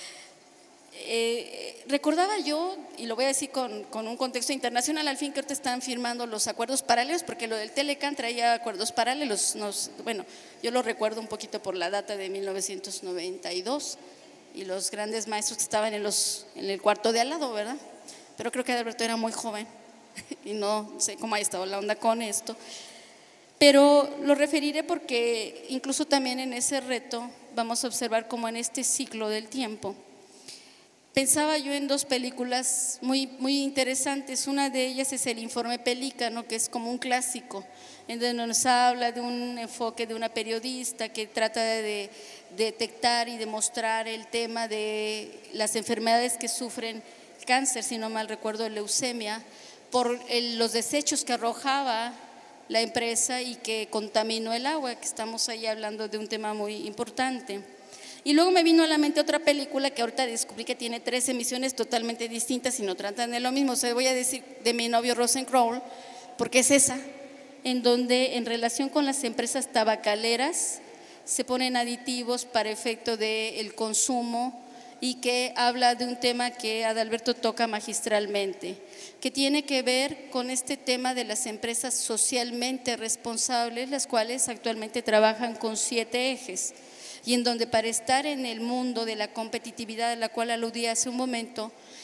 Recordaba yo, y lo voy a decir con un contexto internacional, al fin que ahorita están firmando los acuerdos paralelos, porque lo del Telecan traía acuerdos paralelos, bueno, yo lo recuerdo un poquito por la data de 1992 y los grandes maestros que estaban en el cuarto de al lado, ¿verdad? Pero creo que Alberto era muy joven y no sé cómo ha estado la onda con esto, pero lo referiré porque incluso también en ese reto vamos a observar cómo en este ciclo del tiempo. Pensaba yo en 2 películas muy interesantes. Una de ellas es El Informe Pelícano, que es como un clásico, en donde nos habla de un enfoque de una periodista que trata de detectar y demostrar el tema de las enfermedades que sufren cáncer, si no mal recuerdo, leucemia, por los desechos que arrojaba la empresa y que contaminó el agua, que estamos ahí hablando de un tema muy importante. Y luego me vino a la mente otra película que ahorita descubrí que tiene 3 emisiones totalmente distintas y no tratan de lo mismo. O sea, voy a decir de Mi novio Rosencrantz, porque es esa, en donde en relación con las empresas tabacaleras se ponen aditivos para efecto del consumo y que habla de un tema que Adalberto toca magistralmente, que tiene que ver con este tema de las empresas socialmente responsables, las cuales actualmente trabajan con 7 ejes. Y en donde para estar en el mundo de la competitividad a la cual aludí hace un momento,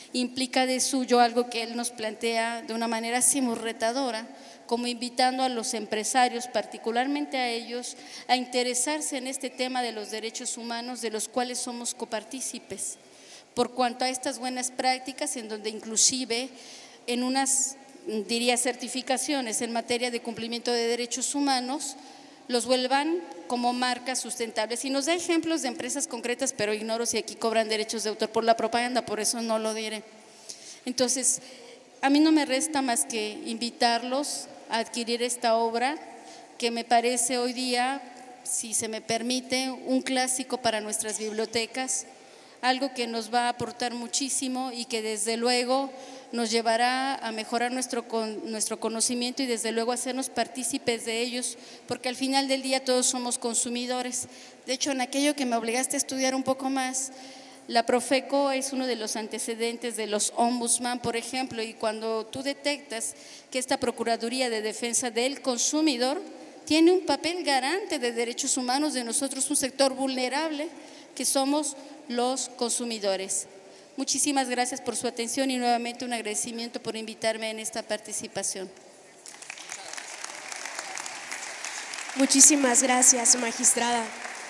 implica de suyo algo que él nos plantea de una manera así muy retadora, como invitando a los empresarios, particularmente a ellos, a interesarse en este tema de los derechos humanos, de los cuales somos copartícipes, por cuanto a estas buenas prácticas, en donde inclusive en unas, diría, certificaciones en materia de cumplimiento de derechos humanos, los vuelvan como marcas sustentables. Y nos da ejemplos de empresas concretas, pero ignoro si aquí cobran derechos de autor por la propaganda, por eso no lo diré. Entonces, a mí no me resta más que invitarlos a adquirir esta obra, que me parece hoy día, si se me permite, un clásico para nuestras bibliotecas, algo que nos va a aportar muchísimo y que desde luego nos llevará a mejorar nuestro conocimiento y desde luego a hacernos partícipes de ellos, porque al final del día todos somos consumidores. De hecho, en aquello que me obligaste a estudiar un poco más, la Profeco es uno de los antecedentes de los ombudsman, por ejemplo, y cuando tú detectas que esta Procuraduría de Defensa del Consumidor tiene un papel garante de derechos humanos de nosotros, un sector vulnerable que somos los consumidores. Muchísimas gracias por su atención y nuevamente un agradecimiento por invitarme en esta participación. Muchísimas gracias, magistrada.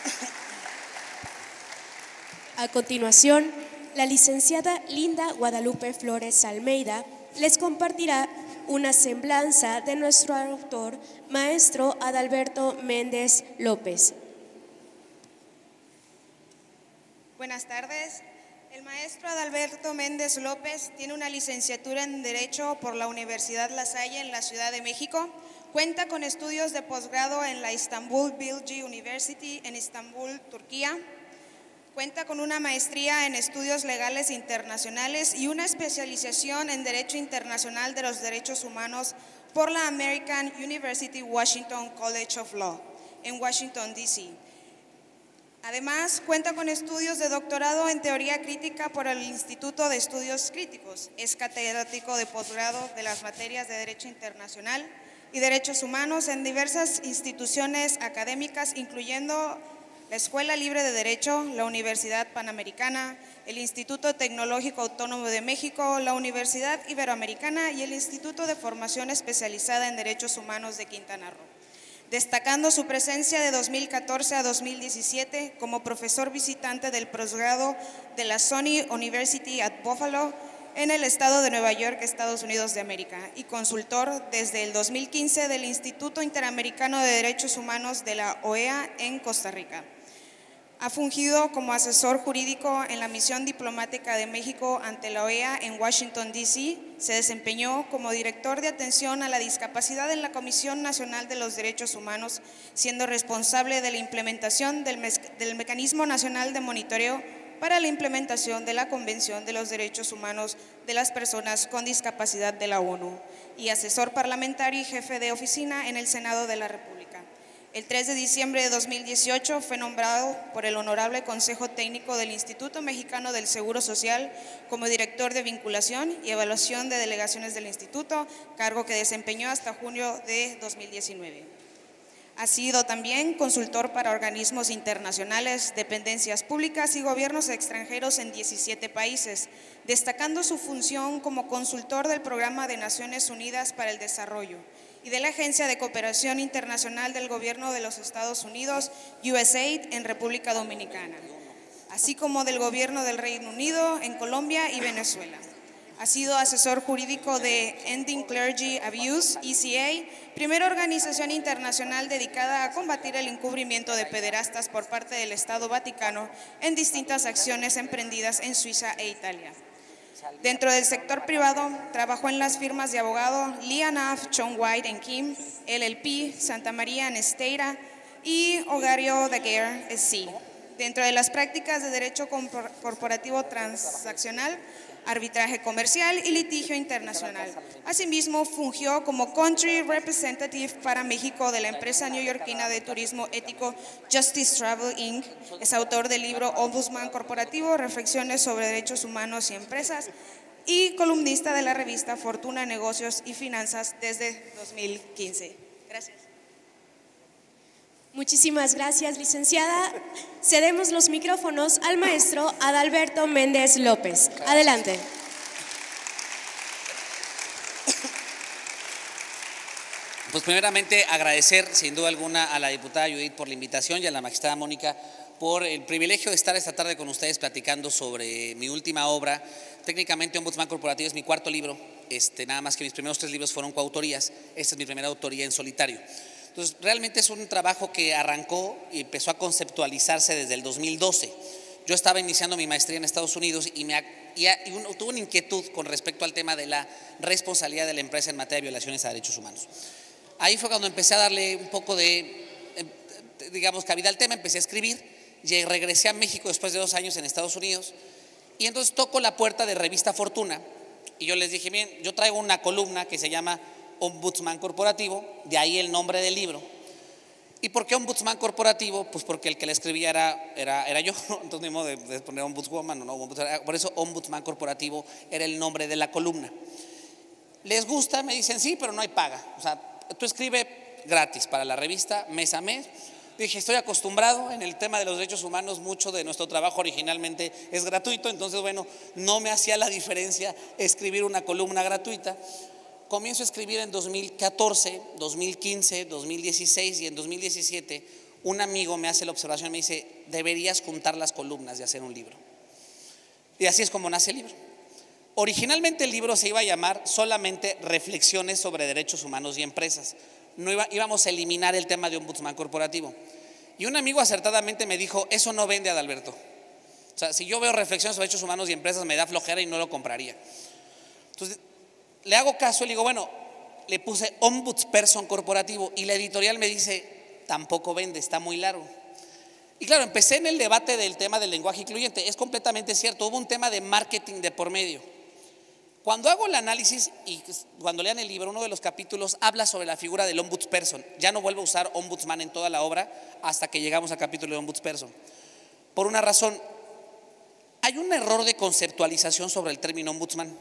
A continuación, la licenciada Linda Guadalupe Flores Almeida les compartirá una semblanza de nuestro autor, maestro Adalberto Méndez López. Buenas tardes. El maestro Adalberto Méndez López tiene una licenciatura en Derecho por la Universidad La Salle en la Ciudad de México. Cuenta con estudios de posgrado en la Istanbul Bilgi University en Estambul, Turquía. Cuenta con una maestría en Estudios Legales Internacionales y una especialización en Derecho Internacional de los Derechos Humanos por la American University Washington College of Law en Washington, D.C. Además, cuenta con estudios de doctorado en Teoría Crítica por el Instituto de Estudios Críticos. Es catedrático de posgrado de las materias de Derecho Internacional y Derechos Humanos en diversas instituciones académicas, incluyendo la Escuela Libre de Derecho, la Universidad Panamericana, el Instituto Tecnológico Autónomo de México, la Universidad Iberoamericana y el Instituto de Formación Especializada en Derechos Humanos de Quintana Roo, destacando su presencia de 2014 a 2017 como profesor visitante del posgrado de la Sony University at Buffalo en el estado de Nueva York, Estados Unidos de América, y consultor desde el 2015 del Instituto Interamericano de Derechos Humanos de la OEA en Costa Rica. Ha fungido como asesor jurídico en la misión diplomática de México ante la OEA en Washington, D.C. Se desempeñó como director de atención a la discapacidad en la Comisión Nacional de los Derechos Humanos, siendo responsable de la implementación del Mecanismo Nacional de Monitoreo para la implementación de la Convención de los Derechos Humanos de las Personas con Discapacidad de la ONU y asesor parlamentario y jefe de oficina en el Senado de la República. El 3 de diciembre de 2018 fue nombrado por el Honorable Consejo Técnico del Instituto Mexicano del Seguro Social como director de vinculación y evaluación de delegaciones del instituto, cargo que desempeñó hasta junio de 2019. Ha sido también consultor para organismos internacionales, dependencias públicas y gobiernos extranjeros en 17 países, destacando su función como consultor del Programa de Naciones Unidas para el Desarrollo y de la Agencia de Cooperación Internacional del Gobierno de los Estados Unidos, USAID, en República Dominicana, así como del Gobierno del Reino Unido en Colombia y Venezuela. Ha sido asesor jurídico de Ending Clergy Abuse, ECA, primera organización internacional dedicada a combatir el encubrimiento de pederastas por parte del Estado Vaticano en distintas acciones emprendidas en Suiza e Italia. Dentro del sector privado, trabajó en las firmas de abogado Lee Naff, John White & Kim, LLP, Santa María en Esteira y Ogario Daguerre SC. Dentro de las prácticas de derecho corporativo transaccional, arbitraje comercial y litigio internacional. Asimismo, fungió como Country Representative para México de la empresa neoyorquina de turismo ético Justice Travel Inc. Es autor del libro Ombudsman Corporativo, Reflexiones sobre Derechos Humanos y Empresas y columnista de la revista Fortuna, Negocios y Finanzas desde 2015. Gracias. Muchísimas gracias, licenciada. Cedemos los micrófonos al maestro Adalberto Méndez López. Adelante. Pues primeramente agradecer sin duda alguna a la diputada Judith por la invitación y a la magistrada Mónica por el privilegio de estar esta tarde con ustedes platicando sobre mi última obra. Técnicamente Ombudsman Corporativo es mi cuarto libro, nada más que mis primeros 3 libros fueron coautorías, esta es mi primera autoría en solitario. Entonces realmente es un trabajo que arrancó y empezó a conceptualizarse desde el 2012. Yo estaba iniciando mi maestría en Estados Unidos y tuve una inquietud con respecto al tema de la responsabilidad de la empresa en materia de violaciones a derechos humanos. Ahí fue cuando empecé a darle un poco de, digamos, cabida al tema, empecé a escribir, y regresé a México después de 2 años en Estados Unidos, y entonces toco la puerta de Revista Fortuna, y yo les dije, bien, yo traigo una columna que se llama Ombudsman Corporativo, de ahí el nombre del libro. ¿Y por qué Ombudsman Corporativo? Pues porque el que la escribía era yo, entonces ni modo de poner Ombudswoman, no, por eso Ombudsman Corporativo era el nombre de la columna. ¿Les gusta? Me dicen sí, pero no hay paga, o sea, tú escribes gratis para la revista mes a mes. Dije, estoy acostumbrado en el tema de los derechos humanos, mucho de nuestro trabajo originalmente es gratuito, entonces bueno, no me hacía la diferencia escribir una columna gratuita. Comienzo a escribir en 2014, 2015, 2016 y en 2017 un amigo me hace la observación y me dice, deberías juntar las columnas y hacer un libro. Y así es como nace el libro. Originalmente el libro se iba a llamar solamente Reflexiones sobre derechos humanos y empresas. Íbamos a eliminar el tema de Ombudsman Corporativo. Y un amigo acertadamente me dijo, eso no vende, Adalberto. O sea, si yo veo Reflexiones sobre derechos humanos y empresas me da flojera y no lo compraría. Entonces le hago caso y le digo, bueno, le puse Ombudsperson Corporativo y la editorial me dice, tampoco vende, está muy largo. Y claro, empecé en el debate del tema del lenguaje incluyente. Es completamente cierto, hubo un tema de marketing de por medio. Cuando hago el análisis y cuando lean el libro, uno de los capítulos habla sobre la figura del ombudsperson. Ya no vuelvo a usar ombudsman en toda la obra hasta que llegamos al capítulo de ombudsperson. Por una razón, hay un error de conceptualización sobre el término ombudsman.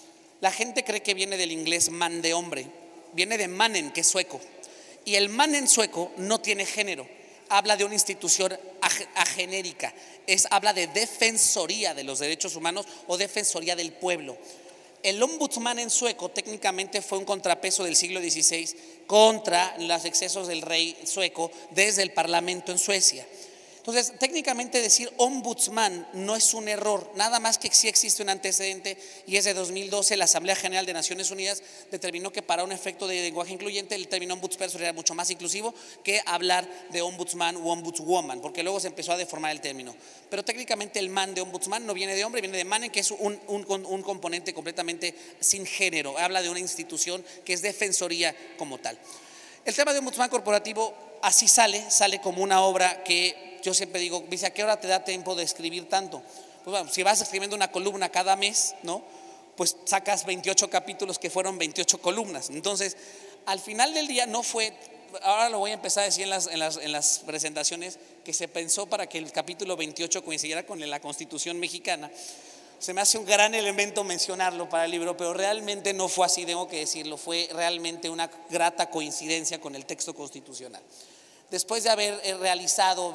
La gente cree que viene del inglés man, de hombre, viene de mannen, que es sueco. Y el mannen sueco no tiene género, habla de una institución agenérica, habla de defensoría de los derechos humanos o defensoría del pueblo. El ombudsman en sueco técnicamente fue un contrapeso del siglo XVI contra los excesos del rey sueco desde el parlamento en Suecia. Entonces, técnicamente decir ombudsman no es un error, nada más que sí existe un antecedente y es de 2012, la Asamblea General de Naciones Unidas determinó que para un efecto de lenguaje incluyente el término ombudsperson era mucho más inclusivo que hablar de ombudsman u ombudswoman, porque luego se empezó a deformar el término. Pero técnicamente el man de ombudsman no viene de hombre, viene de mannen, que es un componente completamente sin género, habla de una institución que es defensoría como tal. El tema de ombudsman corporativo así sale como una obra que yo siempre digo, dice, ¿a qué hora te da tiempo de escribir tanto? Pues bueno, si vas escribiendo una columna cada mes, ¿no? Pues sacas 28 capítulos que fueron 28 columnas. Entonces, al final del día no fue, ahora lo voy a empezar a decir en las presentaciones, que se pensó para que el capítulo 28 coincidiera con la Constitución mexicana. Se me hace un gran elemento mencionarlo para el libro, pero realmente no fue así, tengo que decirlo, fue realmente una grata coincidencia con el texto constitucional. Después de haber realizado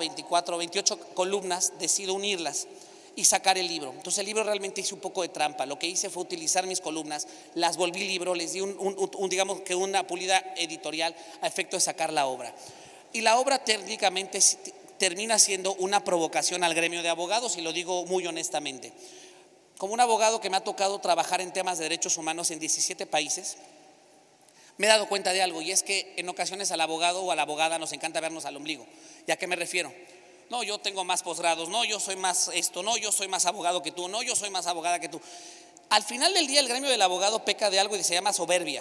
28 columnas, decido unirlas y sacar el libro. Entonces el libro realmente hice un poco de trampa. Lo que hice fue utilizar mis columnas, las volví libro, les di digamos que una pulida editorial a efecto de sacar la obra. Y la obra técnicamente termina siendo una provocación al gremio de abogados, y lo digo muy honestamente. Como un abogado que me ha tocado trabajar en temas de derechos humanos en 17 países, me he dado cuenta de algo, y es que en ocasiones al abogado o a la abogada nos encanta vernos al ombligo. ¿Y a qué me refiero? No, yo tengo más posgrados, no, yo soy más esto, no, yo soy más abogado que tú, no, yo soy más abogada que tú. Al final del día el gremio del abogado peca de algo y se llama soberbia.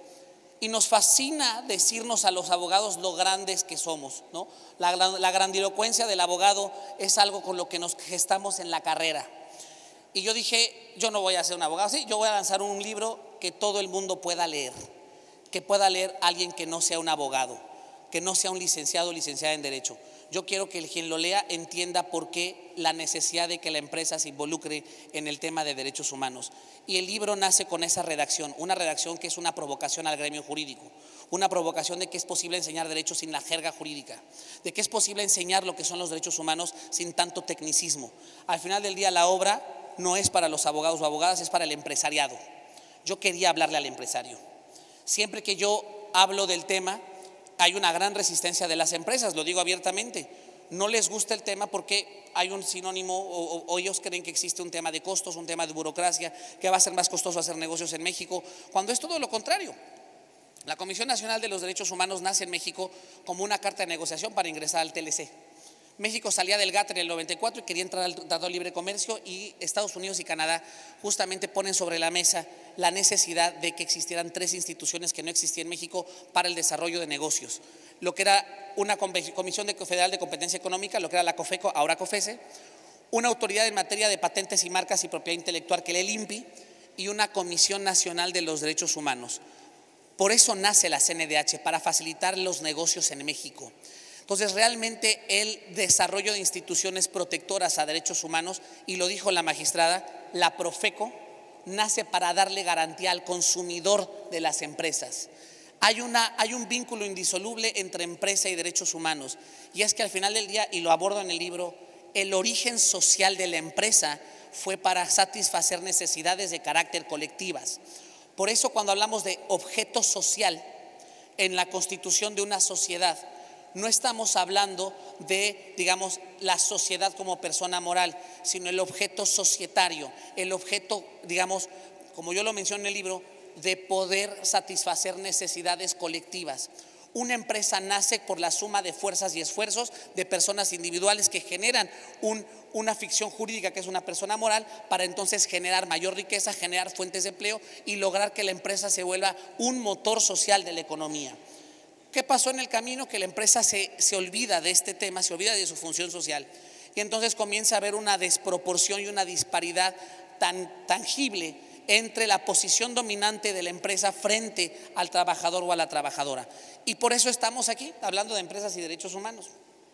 Y nos fascina decirnos a los abogados lo grandes que somos, ¿no? La grandilocuencia del abogado es algo con lo que nos gestamos en la carrera. Y yo dije, yo no voy a ser un abogado, sí, yo voy a lanzar un libro que todo el mundo pueda leer. Que pueda leer alguien que no sea un abogado, que no sea un licenciado o licenciada en Derecho. Yo quiero que quien lo lea entienda por qué la necesidad de que la empresa se involucre en el tema de derechos humanos. Y el libro nace con esa redacción, una redacción que es una provocación al gremio jurídico, una provocación de que es posible enseñar derechos sin la jerga jurídica, de que es posible enseñar lo que son los derechos humanos sin tanto tecnicismo. Al final del día la obra no es para los abogados o abogadas, es para el empresariado. Yo quería hablarle al empresario. Siempre que yo hablo del tema, hay una gran resistencia de las empresas, lo digo abiertamente. No les gusta el tema porque hay un sinónimo o ellos creen que existe un tema de costos, un tema de burocracia, que va a ser más costoso hacer negocios en México, cuando es todo lo contrario. La Comisión Nacional de los Derechos Humanos nace en México como una carta de negociación para ingresar al TLC. México salía del GATT en el 94 y quería entrar al Tratado de Libre Comercio, y Estados Unidos y Canadá justamente ponen sobre la mesa la necesidad de que existieran 3 instituciones que no existían en México para el desarrollo de negocios. Lo que era una Comisión Federal de Competencia Económica, lo que era la COFECO, ahora COFECE, una autoridad en materia de patentes y marcas y propiedad intelectual, que era el INPI, y una Comisión Nacional de los Derechos Humanos. Por eso nace la CNDH, para facilitar los negocios en México. Entonces, realmente el desarrollo de instituciones protectoras a derechos humanos, y lo dijo la magistrada, la Profeco, nace para darle garantía al consumidor de las empresas. Hay un vínculo indisoluble entre empresa y derechos humanos, y es que al final del día, y lo abordo en el libro, el origen social de la empresa fue para satisfacer necesidades de carácter colectivas. Por eso, cuando hablamos de objeto social en la constitución de una sociedad, no estamos hablando de, digamos, la sociedad como persona moral, sino el objeto societario, el objeto, digamos, como yo lo menciono en el libro, de poder satisfacer necesidades colectivas. Una empresa nace por la suma de fuerzas y esfuerzos de personas individuales que generan una ficción jurídica, que es una persona moral, para entonces generar mayor riqueza, generar fuentes de empleo y lograr que la empresa se vuelva un motor social de la economía. ¿Qué pasó en el camino? Que la empresa se olvida de este tema, se olvida de su función social, y entonces comienza a haber una desproporción y una disparidad tan tangible entre la posición dominante de la empresa frente al trabajador o a la trabajadora. Y por eso estamos aquí hablando de empresas y derechos humanos.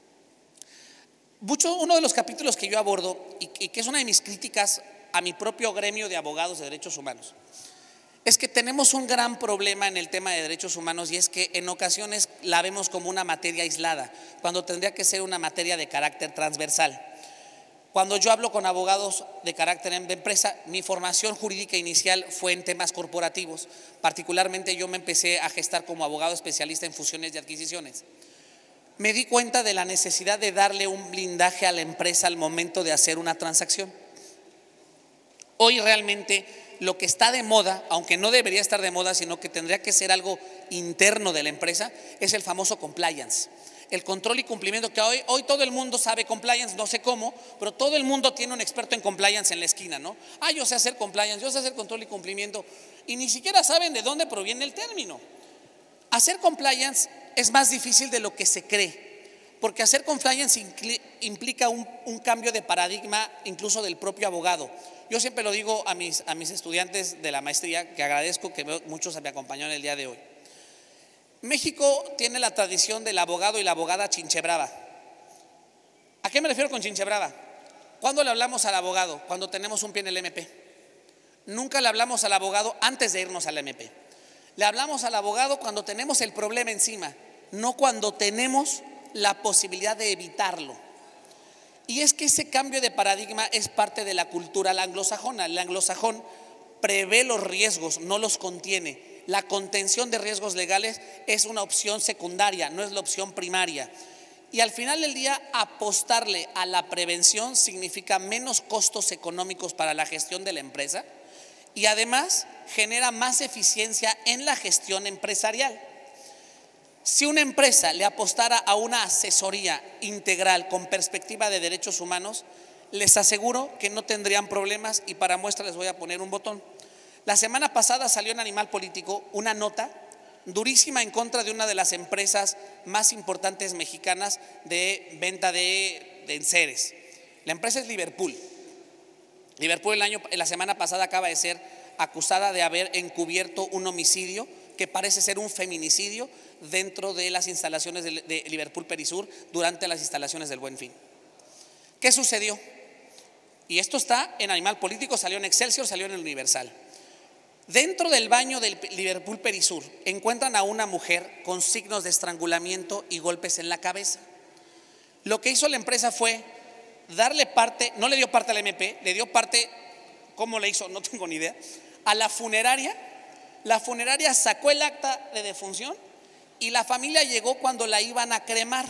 Uno de los capítulos que yo abordo, y que es una de mis críticas a mi propio gremio de abogados de derechos humanos, es que tenemos un gran problema en el tema de derechos humanos, y es que en ocasiones la vemos como una materia aislada, cuando tendría que ser una materia de carácter transversal. Cuando yo hablo con abogados de carácter de empresa, mi formación jurídica inicial fue en temas corporativos. Particularmente yo me empecé a gestar como abogado especialista en fusiones y adquisiciones. Me di cuenta de la necesidad de darle un blindaje a la empresa al momento de hacer una transacción. Hoy realmente lo que está de moda, aunque no debería estar de moda, sino que tendría que ser algo interno de la empresa, es el famoso compliance. El control y cumplimiento, que hoy todo el mundo sabe compliance, no sé cómo, pero todo el mundo tiene un experto en compliance en la esquina, ¿no? Yo sé hacer compliance, yo sé hacer control y cumplimiento, y ni siquiera saben de dónde proviene el término. Hacer compliance es más difícil de lo que se cree, porque hacer compliance implica un cambio de paradigma incluso del propio abogado. Yo siempre lo digo a mis estudiantes de la maestría, que agradezco que muchos me acompañaron el día de hoy. México tiene la tradición del abogado y la abogada chinchebrava. ¿A qué me refiero con chinchebrava? ¿Cuándo le hablamos al abogado? Cuando tenemos un pie en el MP. Nunca le hablamos al abogado antes de irnos al MP. Le hablamos al abogado cuando tenemos el problema encima, no cuando tenemos la posibilidad de evitarlo. Y es que ese cambio de paradigma es parte de la cultura anglosajona. El anglosajón prevé los riesgos, no los contiene. La contención de riesgos legales es una opción secundaria, no es la opción primaria. Y al final del día, apostarle a la prevención significa menos costos económicos para la gestión de la empresa, y además genera más eficiencia en la gestión empresarial. Si una empresa le apostara a una asesoría integral con perspectiva de derechos humanos, les aseguro que no tendrían problemas, y para muestra les voy a poner un botón. La semana pasada salió en Animal Político una nota durísima en contra de una de las empresas más importantes mexicanas de venta de enseres. La empresa es Liverpool. Liverpool la semana pasada acaba de ser acusada de haber encubierto un homicidio que parece ser un feminicidio dentro de las instalaciones de Liverpool Perisur durante las instalaciones del Buen Fin. ¿Qué sucedió? Y esto está en Animal Político, salió en Excelsior, salió en el Universal. Dentro del baño del Liverpool Perisur encuentran a una mujer con signos de estrangulamiento y golpes en la cabeza. Lo que hizo la empresa fue darle parte, no le dio parte al MP, le dio parte, ¿cómo le hizo? No tengo ni idea, a la funeraria. La funeraria sacó el acta de defunción y la familia llegó cuando la iban a cremar.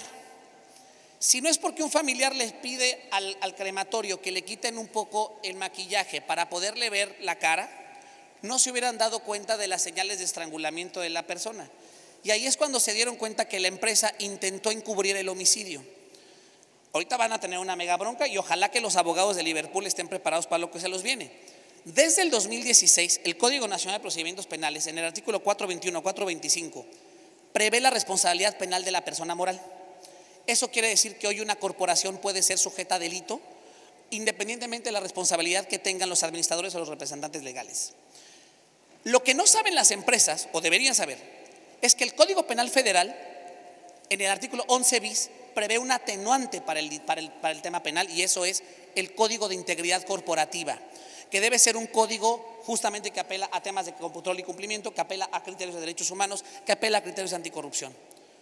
Si no es porque un familiar les pide al crematorio que le quiten un poco el maquillaje para poderle ver la cara, no se hubieran dado cuenta de las señales de estrangulamiento de la persona. Y ahí es cuando se dieron cuenta que la empresa intentó encubrir el homicidio. Ahorita van a tener una mega bronca y ojalá que los abogados de Liverpool estén preparados para lo que se los viene. Desde el 2016, el Código Nacional de Procedimientos Penales, en el artículo 421, 425, prevé la responsabilidad penal de la persona moral. Eso quiere decir que hoy una corporación puede ser sujeta a delito independientemente de la responsabilidad que tengan los administradores o los representantes legales. Lo que no saben las empresas, o deberían saber, es que el Código Penal Federal, en el artículo 11 bis, prevé un atenuante para el tema penal, y eso es el Código de Integridad Corporativa, que debe ser un código justamente que apela a temas de control y cumplimiento, que apela a criterios de derechos humanos, que apela a criterios de anticorrupción.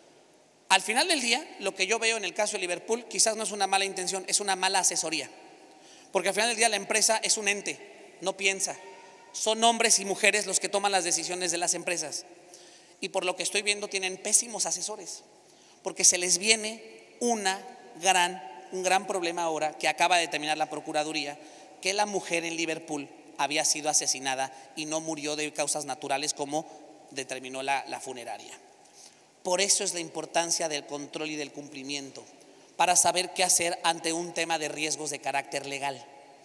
Al final del día, lo que yo veo en el caso de Liverpool quizás no es una mala intención, es una mala asesoría. Porque al final del día la empresa es un ente, no piensa. Son hombres y mujeres los que toman las decisiones de las empresas. Y por lo que estoy viendo tienen pésimos asesores. Porque se les viene un gran problema ahora que acaba de determinar la Procuraduría, que la mujer en Liverpool había sido asesinada y no murió de causas naturales como determinó la funeraria. Por eso es la importancia del control y del cumplimiento, para saber qué hacer ante un tema de riesgos de carácter legal.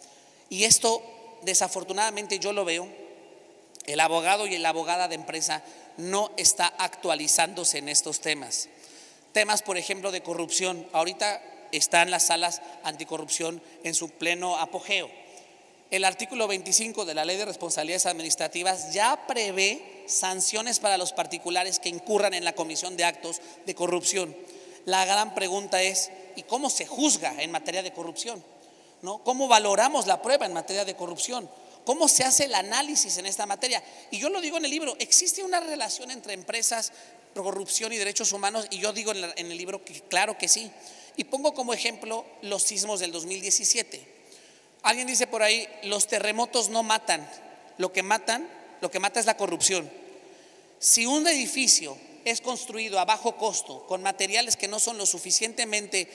Y esto, desafortunadamente, yo lo veo, el abogado y la abogada de empresa no está actualizándose en estos temas. Temas, por ejemplo, de corrupción. Ahorita están las salas anticorrupción en su pleno apogeo. El artículo 25 de la Ley de Responsabilidades Administrativas ya prevé sanciones para los particulares que incurran en la comisión de actos de corrupción. La gran pregunta es, ¿y cómo se juzga en materia de corrupción? ¿No? ¿Cómo valoramos la prueba en materia de corrupción? ¿Cómo se hace el análisis en esta materia? Y yo lo digo en el libro, existe una relación entre empresas, corrupción y derechos humanos, y yo digo en el libro que claro que sí. Y pongo como ejemplo los sismos del 2017. Alguien dice por ahí, los terremotos no matan, lo que mata es la corrupción. Si un edificio es construido a bajo costo, con materiales que no son lo suficientemente,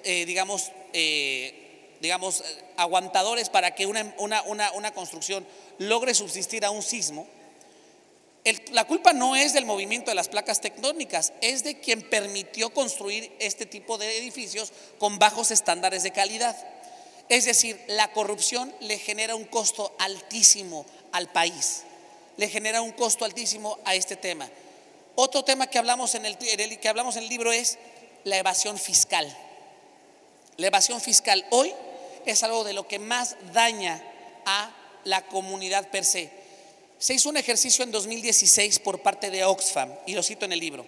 aguantadores para que una construcción logre subsistir a un sismo, la culpa no es del movimiento de las placas tectónicas, es de quien permitió construir este tipo de edificios con bajos estándares de calidad. Es decir, la corrupción le genera un costo altísimo al país, le genera un costo altísimo a este tema. Otro tema que hablamos en el libro es la evasión fiscal. La evasión fiscal hoy es algo de lo que más daña a la comunidad per se. Se hizo un ejercicio en 2016 por parte de Oxfam, y lo cito en el libro.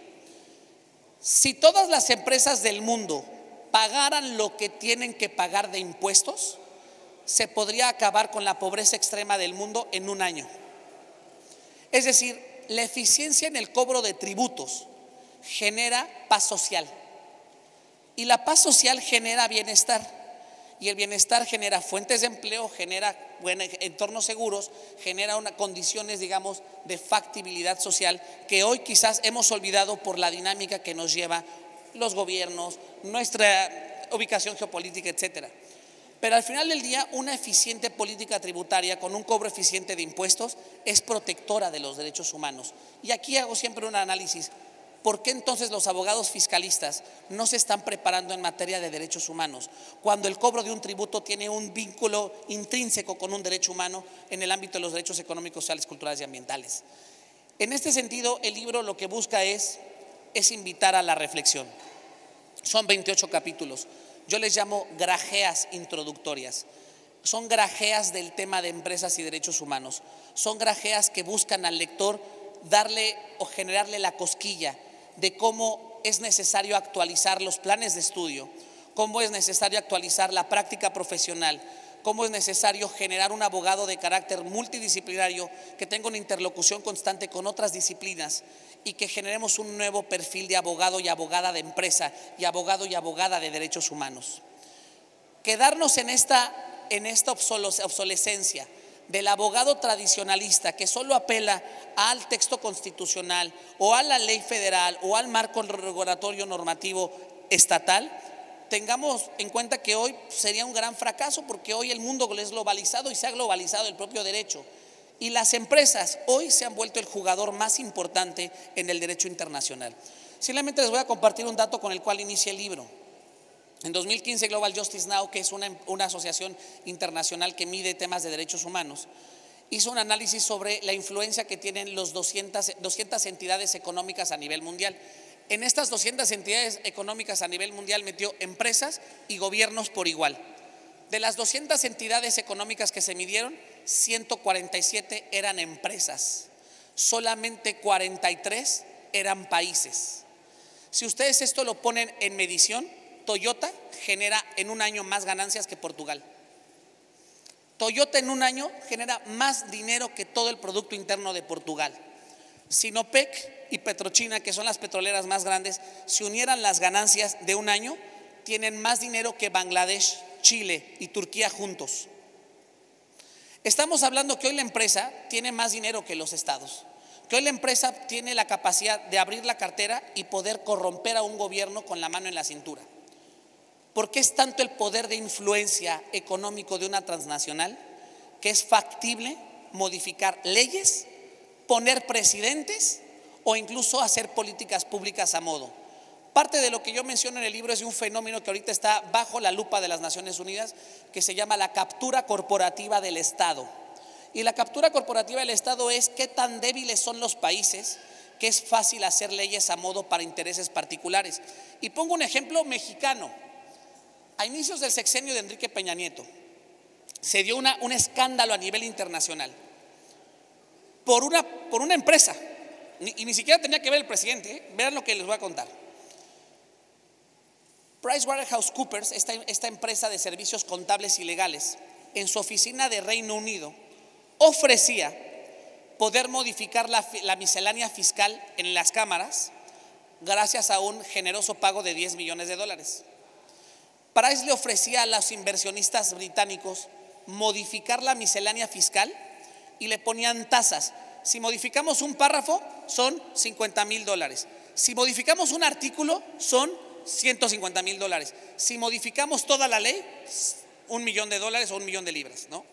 Si todas las empresas del mundo pagaran lo que tienen que pagar de impuestos, se podría acabar con la pobreza extrema del mundo en un año. Es decir, la eficiencia en el cobro de tributos genera paz social, y la paz social genera bienestar, y el bienestar genera fuentes de empleo, genera entornos seguros, genera condiciones, digamos, de factibilidad social que hoy quizás hemos olvidado por la dinámica que nos lleva los gobiernos, nuestra ubicación geopolítica, etcétera. Pero al final del día, una eficiente política tributaria con un cobro eficiente de impuestos es protectora de los derechos humanos. Y aquí hago siempre un análisis. ¿Por qué entonces los abogados fiscalistas no se están preparando en materia de derechos humanos cuando el cobro de un tributo tiene un vínculo intrínseco con un derecho humano en el ámbito de los derechos económicos, sociales, culturales y ambientales? En este sentido, el libro lo que busca es invitar a la reflexión. Son 28 capítulos. Yo les llamo grajeas introductorias. Son grajeas del tema de empresas y derechos humanos. Son grajeas que buscan al lector darle o generarle la cosquilla de cómo es necesario actualizar los planes de estudio, cómo es necesario actualizar la práctica profesional, cómo es necesario generar un abogado de carácter multidisciplinario que tenga una interlocución constante con otras disciplinas y que generemos un nuevo perfil de abogado y abogada de empresa y abogado y abogada de derechos humanos. Quedarnos en esta obsolescencia del abogado tradicionalista que solo apela al texto constitucional o a la ley federal o al marco regulatorio normativo estatal, tengamos en cuenta que hoy sería un gran fracaso, porque hoy el mundo es globalizado y se ha globalizado el propio derecho. Y las empresas hoy se han vuelto el jugador más importante en el derecho internacional. Simplemente les voy a compartir un dato con el cual inicia el libro. En 2015 Global Justice Now, que es una asociación internacional que mide temas de derechos humanos, hizo un análisis sobre la influencia que tienen los 200 entidades económicas a nivel mundial. En estas 200 entidades económicas a nivel mundial metió empresas y gobiernos por igual. De las 200 entidades económicas que se midieron, 147 eran empresas, solamente 43 eran países. Si ustedes esto lo ponen en medición, Toyota genera en un año más ganancias que Portugal. Toyota en un año genera más dinero que todo el Producto Interno de Portugal. Sinopec y Petrochina, que son las petroleras más grandes, si unieran las ganancias de un año, tienen más dinero que Bangladesh, Chile y Turquía juntos. Estamos hablando que hoy la empresa tiene más dinero que los estados, que hoy la empresa tiene la capacidad de abrir la cartera y poder corromper a un gobierno con la mano en la cintura. ¿Por qué es tanto el poder de influencia económico de una transnacional que es factible modificar leyes, poner presidentes o incluso hacer políticas públicas a modo? Parte de lo que yo menciono en el libro es de un fenómeno que ahorita está bajo la lupa de las Naciones Unidas, que se llama la captura corporativa del Estado. Y la captura corporativa del Estado es qué tan débiles son los países, que es fácil hacer leyes a modo para intereses particulares. Y pongo un ejemplo mexicano. A inicios del sexenio de Enrique Peña Nieto se dio un escándalo a nivel internacional por una empresa, y ni siquiera tenía que ver el presidente, vean lo que les voy a contar. PricewaterhouseCoopers, esta empresa de servicios contables y legales, en su oficina de Reino Unido, ofrecía poder modificar la miscelánea fiscal en las cámaras gracias a un generoso pago de $10 millones. Price le ofrecía a los inversionistas británicos modificar la miscelánea fiscal y le ponían tasas. Si modificamos un párrafo son $50,000. Si modificamos un artículo son $150,000. Si modificamos toda la ley, $1 millón o $1 millón de libras, ¿no?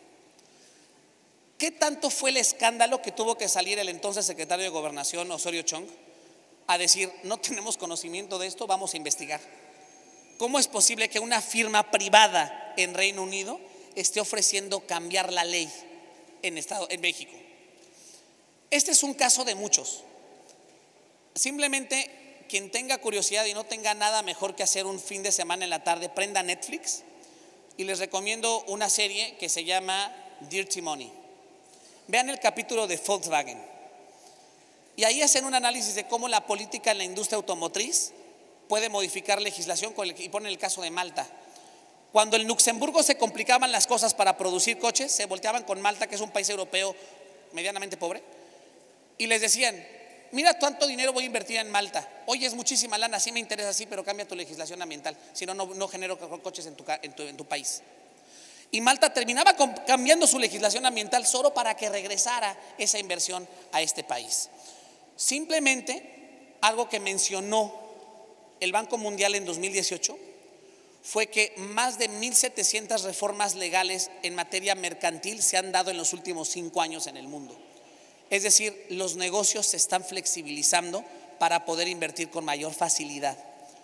¿Qué tanto fue el escándalo que tuvo que salir el entonces secretario de Gobernación, Osorio Chong, a decir, no tenemos conocimiento de esto, vamos a investigar? ¿Cómo es posible que una firma privada en Reino Unido esté ofreciendo cambiar la ley en México? Este es un caso de muchos. Simplemente quien tenga curiosidad y no tenga nada mejor que hacer un fin de semana en la tarde, prenda Netflix y les recomiendo una serie que se llama Dirty Money. Vean el capítulo de Volkswagen y ahí hacen un análisis de cómo la política en la industria automotriz puede modificar legislación, y ponen el caso de Malta. Cuando en Luxemburgo se complicaban las cosas para producir coches, se volteaban con Malta, que es un país europeo medianamente pobre, y les decían, mira cuánto dinero voy a invertir en Malta. Oye, es muchísima lana, sí me interesa, sí, pero cambia tu legislación ambiental, si no, no genero coches en tu país. Y Malta terminaba cambiando su legislación ambiental solo para que regresara esa inversión a este país. Simplemente algo que mencionó el Banco Mundial en 2018 fue que más de 1,700 reformas legales en materia mercantil se han dado en los últimos 5 años en el mundo. Es decir, los negocios se están flexibilizando para poder invertir con mayor facilidad.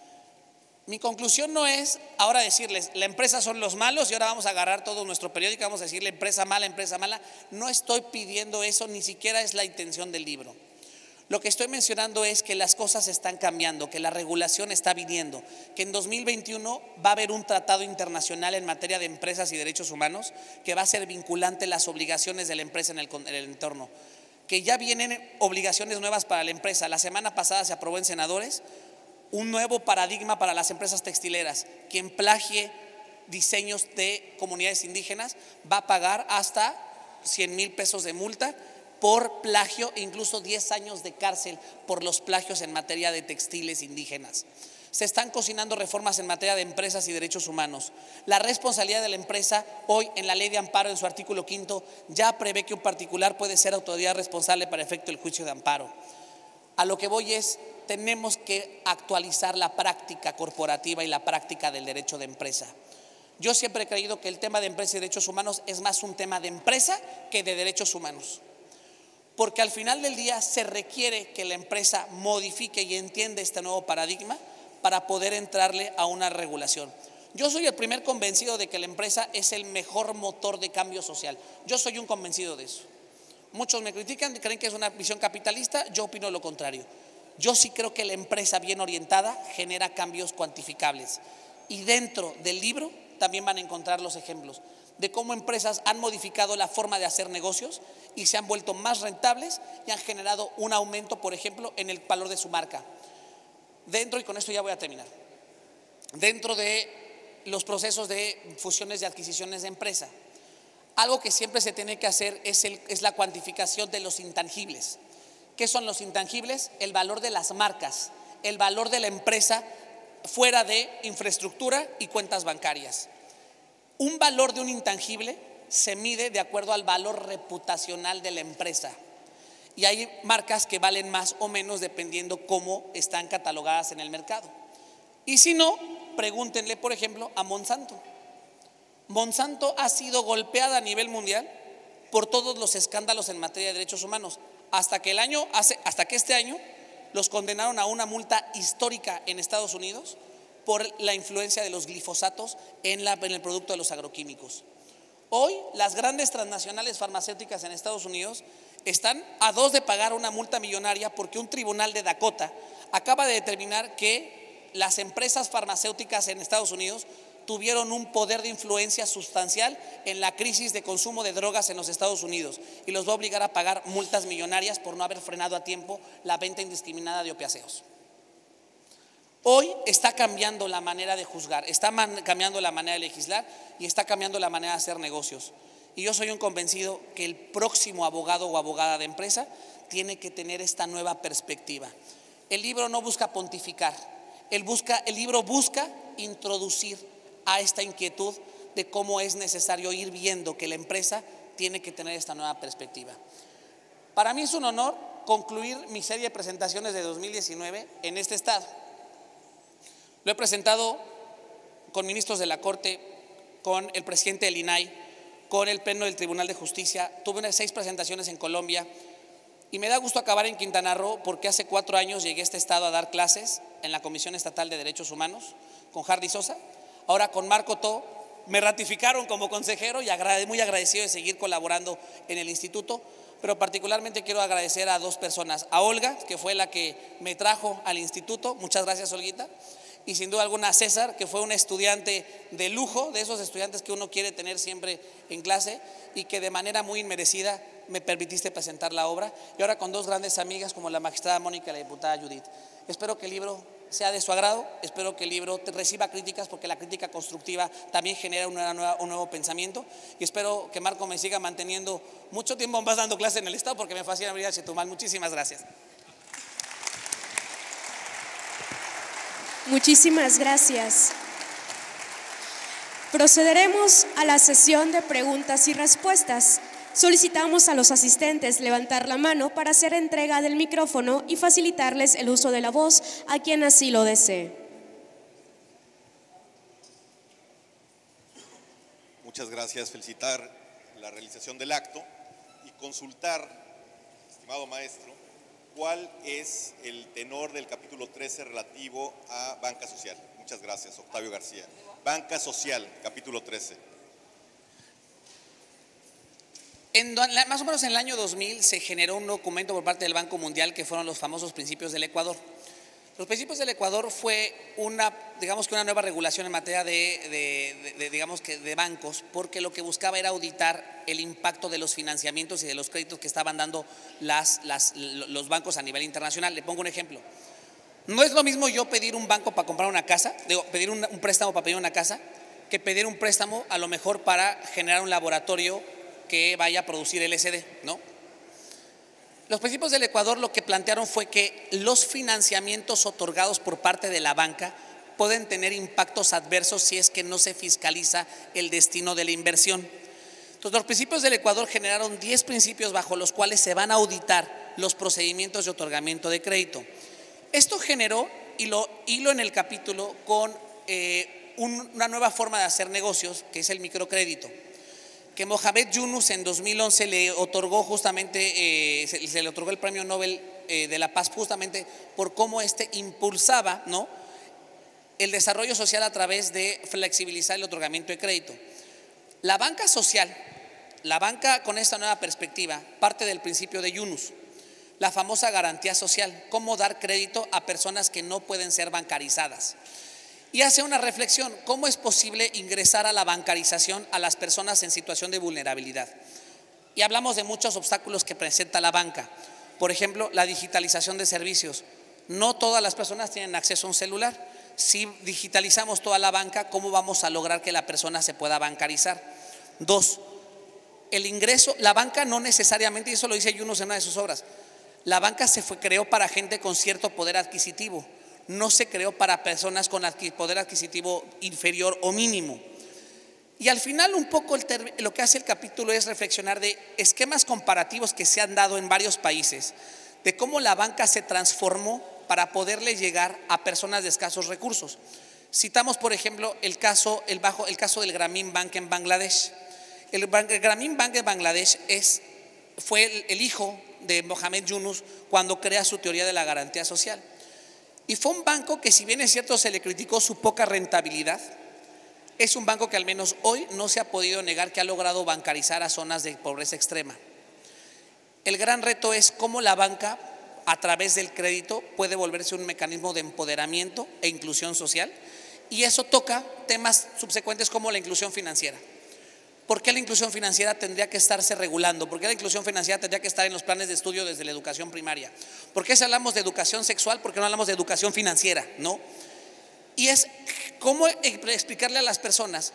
Mi conclusión no es ahora decirles, la empresa son los malos y ahora vamos a agarrar todo nuestro periódico y vamos a decirle empresa mala, empresa mala. No estoy pidiendo eso, ni siquiera es la intención del libro. Lo que estoy mencionando es que las cosas están cambiando, que la regulación está viniendo, que en 2021 va a haber un tratado internacional en materia de empresas y derechos humanos que va a ser vinculante las obligaciones de la empresa en el entorno, que ya vienen obligaciones nuevas para la empresa. La semana pasada se aprobó en senadores un nuevo paradigma para las empresas textileras. Quien plagie diseños de comunidades indígenas va a pagar hasta 100,000 pesos de multa por plagio e incluso 10 años de cárcel por los plagios en materia de textiles indígenas. Se están cocinando reformas en materia de empresas y derechos humanos. La responsabilidad de la empresa, hoy en la Ley de Amparo, en su artículo 5, ya prevé que un particular puede ser autoridad responsable para efecto del juicio de amparo. A lo que voy es, tenemos que actualizar la práctica corporativa y la práctica del derecho de empresa. Yo siempre he creído que el tema de empresa y derechos humanos es más un tema de empresa que de derechos humanos. Porque al final del día se requiere que la empresa modifique y entienda este nuevo paradigma para poder entrarle a una regulación. Yo soy el primer convencido de que la empresa es el mejor motor de cambio social. Yo soy un convencido de eso. Muchos me critican y creen que es una visión capitalista, yo opino lo contrario. Yo sí creo que la empresa bien orientada genera cambios cuantificables. Y dentro del libro también van a encontrar los ejemplos de cómo empresas han modificado la forma de hacer negocios y se han vuelto más rentables y han generado un aumento, por ejemplo, en el valor de su marca. Dentro, y con esto ya voy a terminar, dentro de los procesos de fusiones y adquisiciones de empresa, algo que siempre se tiene que hacer es la cuantificación de los intangibles. ¿Qué son los intangibles? El valor de las marcas, el valor de la empresa fuera de infraestructura y cuentas bancarias. Un valor de un intangible se mide de acuerdo al valor reputacional de la empresa. Y hay marcas que valen más o menos dependiendo cómo están catalogadas en el mercado. Y si no, pregúntenle, por ejemplo, a Monsanto. Monsanto ha sido golpeada a nivel mundial por todos los escándalos en materia de derechos humanos, hasta que este año los condenaron a una multa histórica en Estados Unidos por la influencia de los glifosatos en el producto de los agroquímicos. Hoy las grandes transnacionales farmacéuticas en Estados Unidos están a 2 de pagar una multa millonaria porque un tribunal de Dakota acaba de determinar que las empresas farmacéuticas en Estados Unidos tuvieron un poder de influencia sustancial en la crisis de consumo de drogas en los Estados Unidos y los va a obligar a pagar multas millonarias por no haber frenado a tiempo la venta indiscriminada de opiáceos. Hoy está cambiando la manera de juzgar, está cambiando la manera de legislar y está cambiando la manera de hacer negocios. Y yo soy un convencido que el próximo abogado o abogada de empresa tiene que tener esta nueva perspectiva. El libro no busca pontificar, el libro busca introducir a esta inquietud de cómo es necesario ir viendo que la empresa tiene que tener esta nueva perspectiva. Para mí es un honor concluir mi serie de presentaciones de 2019 en este estado. Lo he presentado con ministros de la Corte, con el presidente del INAI, con el Pleno del Tribunal de Justicia. Tuve unas 6 presentaciones en Colombia y me da gusto acabar en Quintana Roo porque hace 4 años llegué a este estado a dar clases en la Comisión Estatal de Derechos Humanos con Hardy Sosa. Ahora con Marco To me ratificaron como consejero y muy agradecido de seguir colaborando en el instituto, pero particularmente quiero agradecer a 2 personas, a Olga, que fue la que me trajo al instituto, muchas gracias Olguita, y sin duda alguna a César, que fue un estudiante de lujo, de esos estudiantes que uno quiere tener siempre en clase y que de manera muy inmerecida me permitiste presentar la obra, y ahora con 2 grandes amigas como la magistrada Mónica y la diputada Judith. Espero que el libro sea de su agrado, espero que el libro reciba críticas porque la crítica constructiva también genera un nuevo pensamiento, y espero que Marco me siga manteniendo mucho tiempo más dando clase en el estado porque me fascina venir a Chetumal. Muchísimas gracias. Muchísimas gracias. Procederemos a la sesión de preguntas y respuestas. Solicitamos a los asistentes levantar la mano para hacer entrega del micrófono y facilitarles el uso de la voz a quien así lo desee. Muchas gracias. Felicitar la realización del acto y consultar, estimado maestro, cuál es el tenor del capítulo 13 relativo a banca social. Muchas gracias, Octavio García. Banca social, capítulo 13. Más o menos en el año 2000 se generó un documento por parte del Banco Mundial que fueron los famosos principios del Ecuador. Los principios del Ecuador fue una nueva regulación en materia de bancos, porque lo que buscaba era auditar el impacto de los financiamientos y de los créditos que estaban dando los bancos a nivel internacional. Le pongo un ejemplo. No es lo mismo yo pedir un banco para comprar una casa, pedir un préstamo para pedir una casa, que pedir un préstamo a lo mejor para generar un laboratorio que vaya a producir LSD, ¿no? Los principios del Ecuador lo que plantearon fue que los financiamientos otorgados por parte de la banca pueden tener impactos adversos si es que no se fiscaliza el destino de la inversión. Entonces, los principios del Ecuador generaron 10 principios bajo los cuales se van a auditar los procedimientos de otorgamiento de crédito. Esto generó, y lo hilo en el capítulo, con una nueva forma de hacer negocios, que es el microcrédito, que Mohamed Yunus en 2011 le otorgó justamente, se le otorgó el Premio Nobel de la Paz justamente por cómo impulsaba, ¿no?, el desarrollo social a través de flexibilizar el otorgamiento de crédito. La banca social, la banca con esta nueva perspectiva, parte del principio de Yunus, la famosa garantía social, cómo dar crédito a personas que no pueden ser bancarizadas. Y hace una reflexión, ¿cómo es posible ingresar a la bancarización a las personas en situación de vulnerabilidad? Y hablamos de muchos obstáculos que presenta la banca. Por ejemplo, la digitalización de servicios. No todas las personas tienen acceso a un celular. Si digitalizamos toda la banca, ¿cómo vamos a lograr que la persona se pueda bancarizar? 2, el ingreso, la banca no necesariamente, y eso lo dice Yunus en una de sus obras, la banca creó para gente con cierto poder adquisitivo, no se creó para personas con poder adquisitivo inferior o mínimo. Y al final un poco lo que hace el capítulo es reflexionar de esquemas comparativos que se han dado en varios países, de cómo la banca se transformó para poderle llegar a personas de escasos recursos. Citamos, por ejemplo, el caso del Grameen Bank en Bangladesh. El Grameen Bank de Bangladesh fue el hijo de Mohamed Yunus cuando crea su teoría de la garantía social. Y fue un banco que, si bien es cierto se le criticó su poca rentabilidad, es un banco que al menos hoy no se ha podido negar que ha logrado bancarizar a zonas de pobreza extrema. El gran reto es cómo la banca, a través del crédito, puede volverse un mecanismo de empoderamiento e inclusión social, y eso toca temas subsecuentes como la inclusión financiera. ¿Por qué la inclusión financiera tendría que estarse regulando? ¿Por qué la inclusión financiera tendría que estar en los planes de estudio desde la educación primaria? ¿Por qué si hablamos de educación sexual, por qué no hablamos de educación financiera? ¿No? Y es cómo explicarle a las personas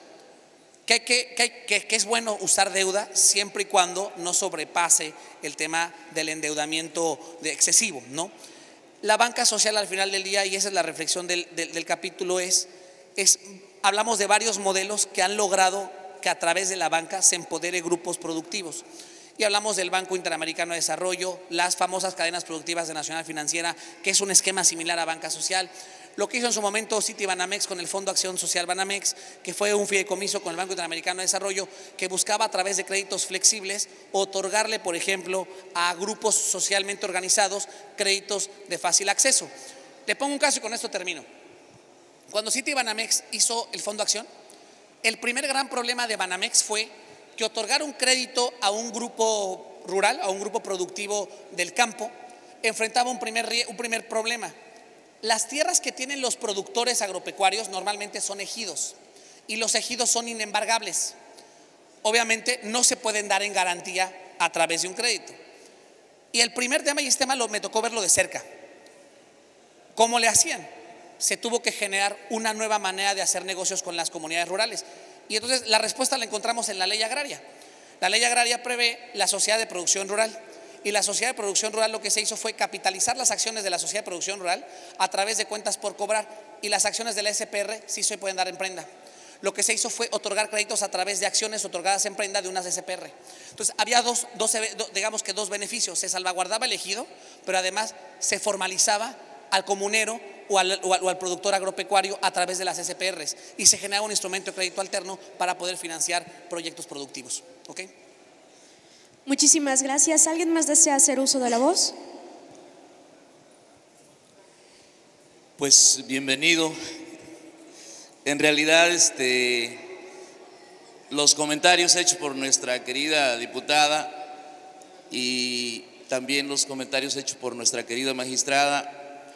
que es bueno usar deuda siempre y cuando no sobrepase el tema del endeudamiento excesivo, ¿no? La banca social al final del día, y esa es la reflexión del capítulo, hablamos de varios modelos que han logrado que a través de la banca se empodere grupos productivos. Y hablamos del Banco Interamericano de Desarrollo, las famosas cadenas productivas de Nacional Financiera, que es un esquema similar a banca social. Lo que hizo en su momento Citibanamex con el Fondo Acción Social Banamex, que fue un fideicomiso con el Banco Interamericano de Desarrollo, que buscaba a través de créditos flexibles otorgarle, por ejemplo, a grupos socialmente organizados créditos de fácil acceso. Le pongo un caso y con esto termino. Cuando Citibanamex hizo el Fondo Acción, el primer gran problema de Banamex fue que otorgar un crédito a un grupo rural, a un grupo productivo del campo, enfrentaba un primer problema. Las tierras que tienen los productores agropecuarios normalmente son ejidos, y los ejidos son inembargables. Obviamente no se pueden dar en garantía a través de un crédito. Y el primer tema, y este tema me tocó verlo de cerca, ¿cómo le hacían? Se tuvo que generar una nueva manera de hacer negocios con las comunidades rurales. Y entonces la respuesta la encontramos en la ley agraria. La ley agraria prevé la sociedad de producción rural. Y la sociedad de producción rural lo que se hizo fue capitalizar las acciones de la sociedad de producción rural a través de cuentas por cobrar. Y las acciones de la SPR sí se pueden dar en prenda. Lo que se hizo fue otorgar créditos a través de acciones otorgadas en prenda de unas SPR. Entonces había dos beneficios. Se salvaguardaba el ejido, pero además se formalizaba al comunero o al productor agropecuario a través de las SPRs, y se generaba un instrumento de crédito alterno para poder financiar proyectos productivos. ¿Okay? Muchísimas gracias. ¿Alguien más desea hacer uso de la voz? Pues bienvenido. En realidad, los comentarios hechos por nuestra querida diputada y también los comentarios hechos por nuestra querida magistrada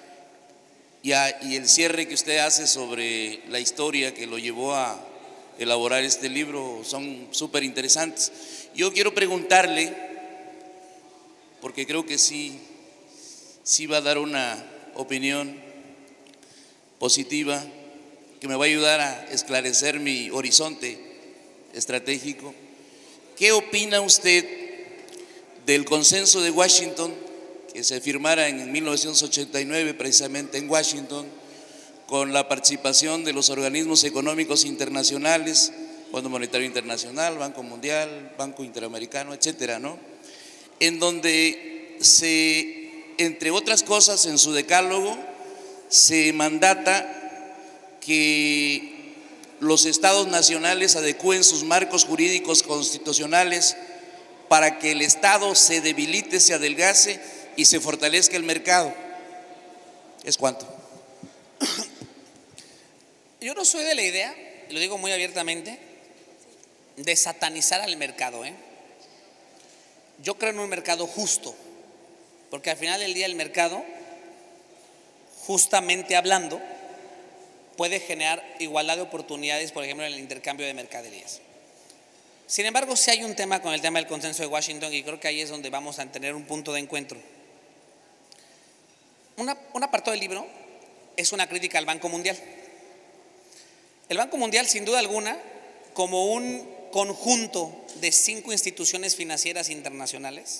y el cierre que usted hace sobre la historia que lo llevó a elaborar este libro son súper interesantes. Yo quiero preguntarle, porque creo que sí va a dar una opinión positiva que me va a ayudar a esclarecer mi horizonte estratégico. ¿Qué opina usted del consenso de Washington que se firmara en 1989 precisamente en Washington, con la participación de los organismos económicos internacionales, Fondo Monetario Internacional, Banco Mundial, Banco Interamericano, etcétera, ¿no? En donde entre otras cosas, en su decálogo se mandata que los estados nacionales adecúen sus marcos jurídicos constitucionales para que el Estado se debilite, se adelgace y se fortalezca el mercado. ¿Es cuánto? Yo no soy de la idea, lo digo muy abiertamente, de satanizar al mercado, ¿eh? Yo creo en un mercado justo, porque al final del día el mercado, justamente hablando, puede generar igualdad de oportunidades, por ejemplo, en el intercambio de mercaderías. Sin embargo, sí hay un tema con el tema del consenso de Washington y creo que ahí es donde vamos a tener un punto de encuentro. Una parte del libro es una crítica al Banco Mundial. El Banco Mundial, sin duda alguna, como un conjunto de 5 instituciones financieras internacionales,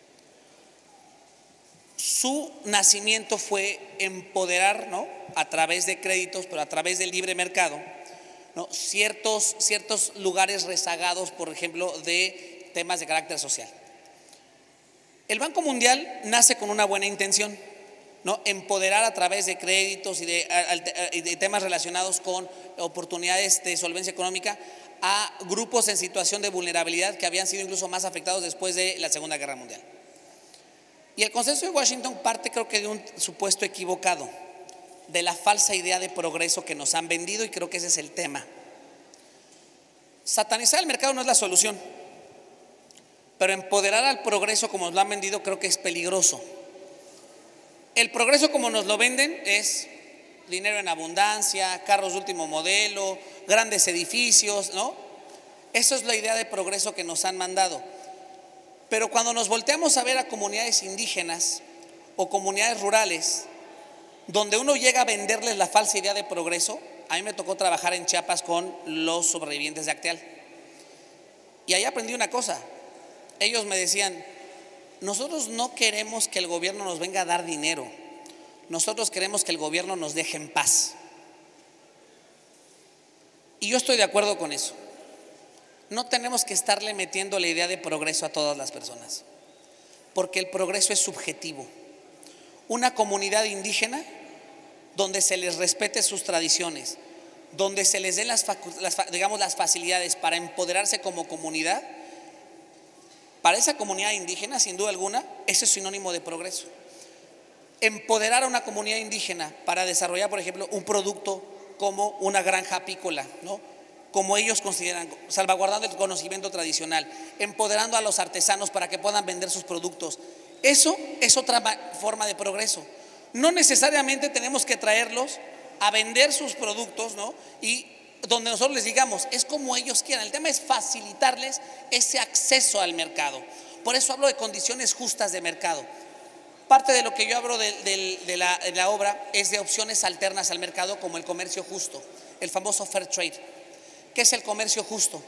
su nacimiento fue empoderar, ¿no?, a través de créditos, pero a través del libre mercado, ¿no?, ciertos lugares rezagados, por ejemplo, de temas de carácter social. El Banco Mundial nace con una buena intención, ¿no?, empoderar a través de créditos y de temas relacionados con oportunidades de solvencia económica a grupos en situación de vulnerabilidad que habían sido incluso más afectados después de la Segunda Guerra Mundial. Y el consenso de Washington parte, creo que, de un supuesto equivocado, de la falsa idea de progreso que nos han vendido, y creo que ese es el tema. Satanizar el mercado no es la solución, pero empoderar al progreso como nos lo han vendido creo que es peligroso. El progreso como nos lo venden es dinero en abundancia, carros de último modelo, grandes edificios, ¿no? Eso es la idea de progreso que nos han mandado. Pero cuando nos volteamos a ver a comunidades indígenas o comunidades rurales, donde uno llega a venderles la falsa idea de progreso, a mí me tocó trabajar en Chiapas con los sobrevivientes de Acteal. Y ahí aprendí una cosa. Ellos me decían: nosotros no queremos que el gobierno nos venga a dar dinero, nosotros queremos que el gobierno nos deje en paz. Y yo estoy de acuerdo con eso. No tenemos que estarle metiendo la idea de progreso a todas las personas, porque el progreso es subjetivo. Una comunidad indígena donde se les respete sus tradiciones, donde se les den las facilidades para empoderarse como comunidad, para esa comunidad indígena, sin duda alguna, eso es sinónimo de progreso. Empoderar a una comunidad indígena para desarrollar, por ejemplo, un producto como una granja apícola, ¿no?, como ellos consideran, salvaguardando el conocimiento tradicional, empoderando a los artesanos para que puedan vender sus productos. Eso es otra forma de progreso. No necesariamente tenemos que traerlos a vender sus productos, ¿no?, y donde nosotros les digamos, es como ellos quieran. El tema es facilitarles ese acceso al mercado. Por eso hablo de condiciones justas de mercado. Parte de lo que yo hablo de la obra es de opciones alternas al mercado, como el comercio justo, el famoso fair trade. ¿Qué es el comercio justo?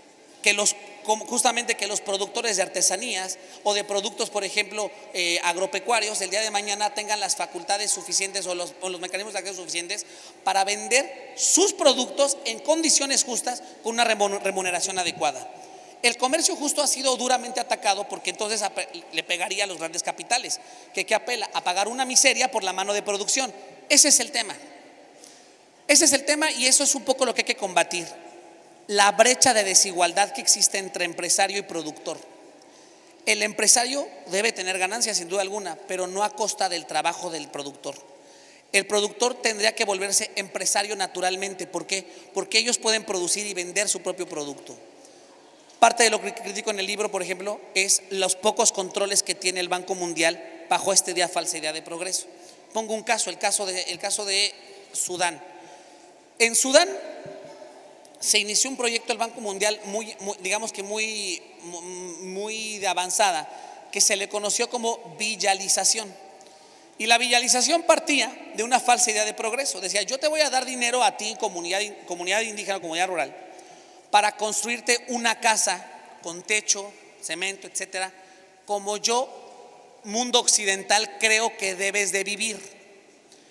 Justamente que los productores de artesanías o de productos, por ejemplo, agropecuarios, el día de mañana tengan las facultades suficientes o los mecanismos de acceso suficientes para vender sus productos en condiciones justas con una remuneración adecuada. El comercio justo ha sido duramente atacado porque entonces le pegaría a los grandes capitales, que apela a pagar una miseria por la mano de producción. Ese es el tema. Ese es el tema, y eso es un poco lo que hay que combatir. La brecha de desigualdad que existe entre empresario y productor. El empresario debe tener ganancias sin duda alguna, pero no a costa del trabajo del productor. El productor tendría que volverse empresario naturalmente. ¿Por qué? Porque ellos pueden producir y vender su propio producto. Parte de lo que critico en el libro, por ejemplo, es los pocos controles que tiene el Banco Mundial bajo esta falsa idea de progreso. Pongo un caso, el caso de Sudán. En Sudán se inició un proyecto del Banco Mundial muy de avanzada, que se le conoció como villalización. Y la villalización partía de una falsa idea de progreso. Decía: yo te voy a dar dinero a ti, comunidad indígena, comunidad rural, para construirte una casa con techo, cemento, etcétera, como yo, mundo occidental, creo que debes de vivir.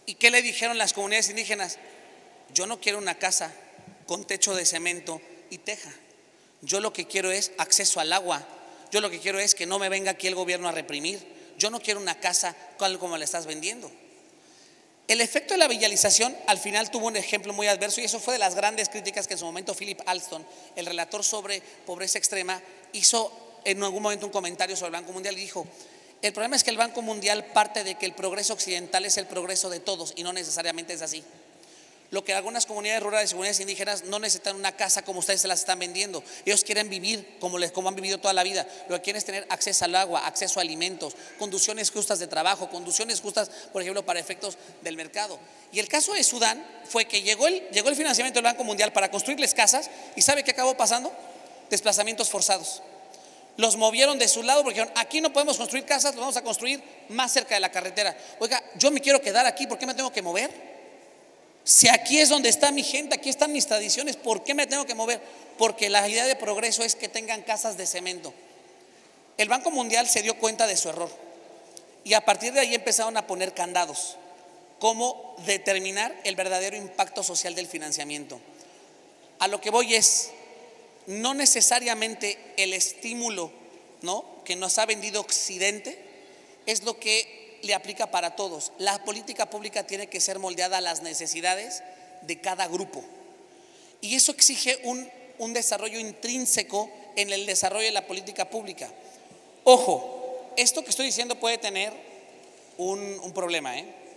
¿Y qué le dijeron las comunidades indígenas? Yo no quiero una casa con techo de cemento y teja. Yo lo que quiero es acceso al agua. Yo lo que quiero es que no me venga aquí el gobierno a reprimir. Yo no quiero una casa como la estás vendiendo. El efecto de la villalización al final tuvo un ejemplo muy adverso, y eso fue de las grandes críticas que en su momento Philip Alston, el relator sobre pobreza extrema, hizo en algún momento un comentario sobre el Banco Mundial y dijo: el problema es que el Banco Mundial parte de que el progreso occidental es el progreso de todos, y no necesariamente es así. Lo que algunas comunidades rurales y comunidades indígenas no necesitan una casa como ustedes se las están vendiendo. Ellos quieren vivir como han vivido toda la vida. Lo que quieren es tener acceso al agua, acceso a alimentos, condiciones justas de trabajo, condiciones justas, por ejemplo, para efectos del mercado. Y el caso de Sudán fue que llegó el financiamiento del Banco Mundial para construirles casas, y ¿sabe qué acabó pasando? Desplazamientos forzados. Los movieron de su lado porque dijeron: aquí no podemos construir casas, lo vamos a construir más cerca de la carretera. Oiga, yo me quiero quedar aquí, ¿por qué me tengo que mover? Si aquí es donde está mi gente, aquí están mis tradiciones, ¿por qué me tengo que mover? Porque la idea de progreso es que tengan casas de cemento. El Banco Mundial se dio cuenta de su error, y a partir de ahí empezaron a poner candados. ¿Cómo determinar el verdadero impacto social del financiamiento? A lo que voy es, no necesariamente el estímulo, ¿no?, que nos ha vendido Occidente es lo que le aplica para todos. La política pública tiene que ser moldeada a las necesidades de cada grupo, y eso exige un desarrollo intrínseco en el desarrollo de la política pública. Ojo, esto que estoy diciendo puede tener un problema,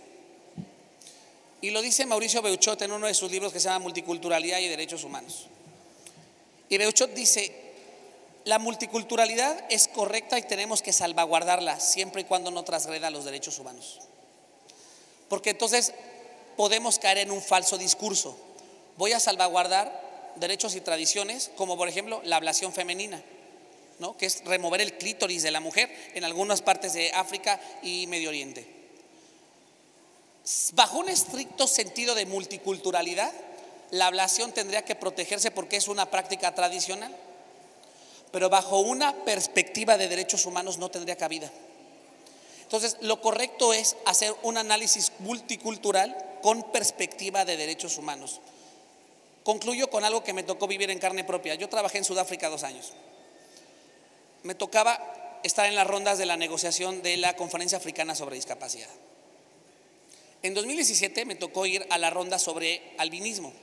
y lo dice Mauricio Beuchot en uno de sus libros que se llama Multiculturalidad y Derechos Humanos. Y Beuchot dice: la multiculturalidad es correcta y tenemos que salvaguardarla siempre y cuando no transgreda los derechos humanos. Porque entonces podemos caer en un falso discurso. Voy a salvaguardar derechos y tradiciones, como por ejemplo la ablación femenina, ¿no?, que es remover el clítoris de la mujer en algunas partes de África y Medio Oriente. Bajo un estricto sentido de multiculturalidad, la ablación tendría que protegerse porque es una práctica tradicional, pero bajo una perspectiva de derechos humanos no tendría cabida. Entonces, lo correcto es hacer un análisis multicultural con perspectiva de derechos humanos. Concluyo con algo que me tocó vivir en carne propia. Yo trabajé en Sudáfrica 2 años. Me tocaba estar en las rondas de la negociación de la Conferencia Africana sobre Discapacidad. En 2017 me tocó ir a la ronda sobre albinismo.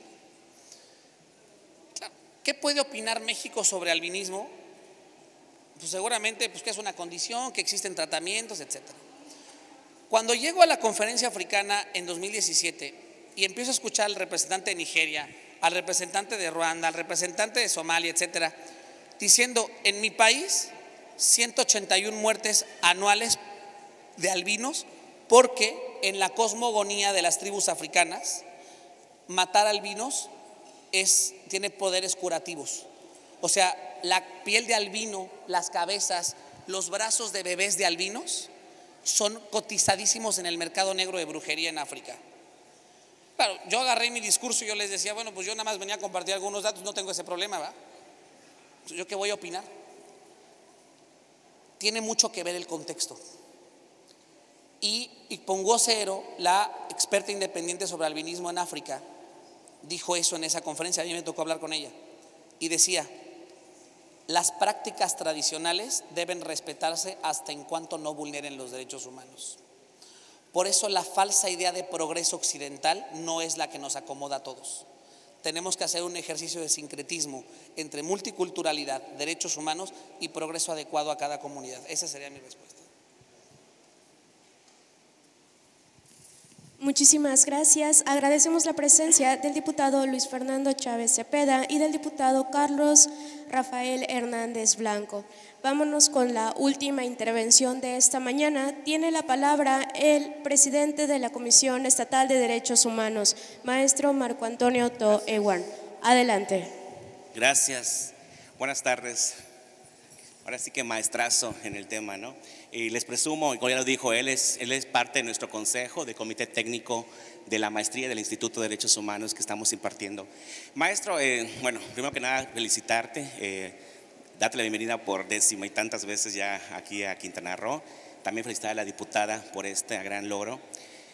¿Qué puede opinar México sobre albinismo? Pues seguramente que es una condición, que existen tratamientos, etc. Cuando llego a la conferencia africana en 2017 y empiezo a escuchar al representante de Nigeria, al representante de Ruanda, al representante de Somalia, etc., diciendo: en mi país 181 muertes anuales de albinos, porque en la cosmogonía de las tribus africanas matar albinos tiene poderes curativos. O sea, la piel de albino, las cabezas, los brazos de bebés de albinos son cotizadísimos en el mercado negro de brujería en África. Claro, yo agarré mi discurso y yo les decía: bueno, pues yo nada más venía a compartir algunos datos, no tengo ese problema, ¿va? ¿Yo qué voy a opinar? Tiene mucho que ver el contexto. Y Pongo Cero, la experta independiente sobre albinismo en África, dijo eso en esa conferencia. A mí me tocó hablar con ella y decía: las prácticas tradicionales deben respetarse hasta en cuanto no vulneren los derechos humanos. Por eso la falsa idea de progreso occidental no es la que nos acomoda a todos. Tenemos que hacer un ejercicio de sincretismo entre multiculturalidad, derechos humanos y progreso adecuado a cada comunidad. Esa sería mi respuesta. Muchísimas gracias. Agradecemos la presencia del diputado Luis Fernando Chávez Cepeda y del diputado Carlos Rafael Hernández Blanco. Vámonos con la última intervención de esta mañana. Tiene la palabra el presidente de la Comisión Estatal de Derechos Humanos, maestro Marco Antonio To Ewan. Adelante. Gracias. Buenas tardes. Ahora sí que maestrazo en el tema, ¿no? Y les presumo, como ya lo dijo, él es parte de nuestro consejo de comité técnico de la maestría del Instituto de Derechos Humanos que estamos impartiendo. Maestro, bueno, primero que nada felicitarte, darte la bienvenida por 10ª y tantas veces ya aquí a Quintana Roo. También felicitar a la diputada por este gran logro.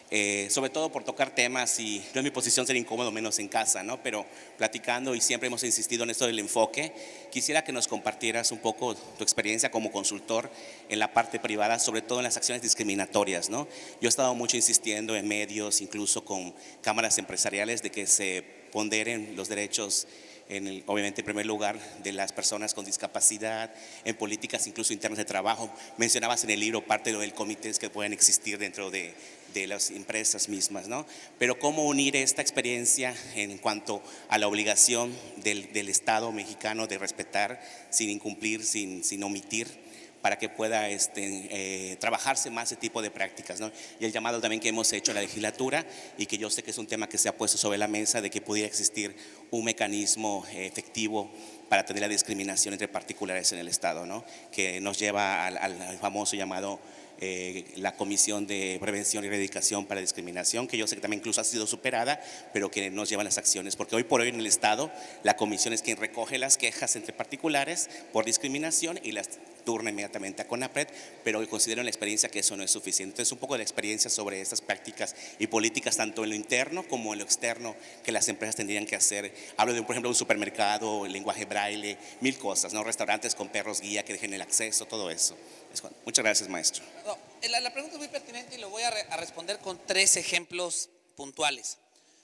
sobre todo por tocar temas, y no es mi posición ser incómodo, menos en casa, ¿no? Pero platicando, y siempre hemos insistido en esto del enfoque, quisiera que nos compartieras un poco tu experiencia como consultor en la parte privada, sobre todo en las acciones discriminatorias, ¿no? Yo he estado mucho insistiendo en medios, incluso con cámaras empresariales, de que se ponderen los derechos, obviamente en primer lugar, de las personas con discapacidad, en políticas incluso internas de trabajo. Mencionabas en el libro parte de los comités que pueden existir dentro de las empresas mismas, ¿no? Pero cómo unir esta experiencia en cuanto a la obligación del Estado mexicano de respetar sin incumplir, sin omitir, para que pueda trabajarse más ese tipo de prácticas, ¿no? Y el llamado también que hemos hecho a la legislatura, y que yo sé que es un tema que se ha puesto sobre la mesa, de que pudiera existir un mecanismo efectivo para atender la discriminación entre particulares en el Estado, ¿no? Que nos lleva al famoso llamado la Comisión de Prevención y Erradicación para la Discriminación, que yo sé que también incluso ha sido superada, pero que nos llevan las acciones, porque hoy por hoy en el Estado la comisión es quien recoge las quejas entre particulares por discriminación y las turna inmediatamente a CONAPRED, pero hoy considero en la experiencia que eso no es suficiente. Entonces, un poco de la experiencia sobre estas prácticas y políticas, tanto en lo interno como en lo externo, que las empresas tendrían que hacer. Hablo de, por ejemplo, un supermercado, el lenguaje braille, mil cosas, ¿no? Restaurantes con perros guía que dejen el acceso, todo eso. Muchas gracias, maestro. No, la pregunta es muy pertinente y lo voy a responder con 3 ejemplos puntuales.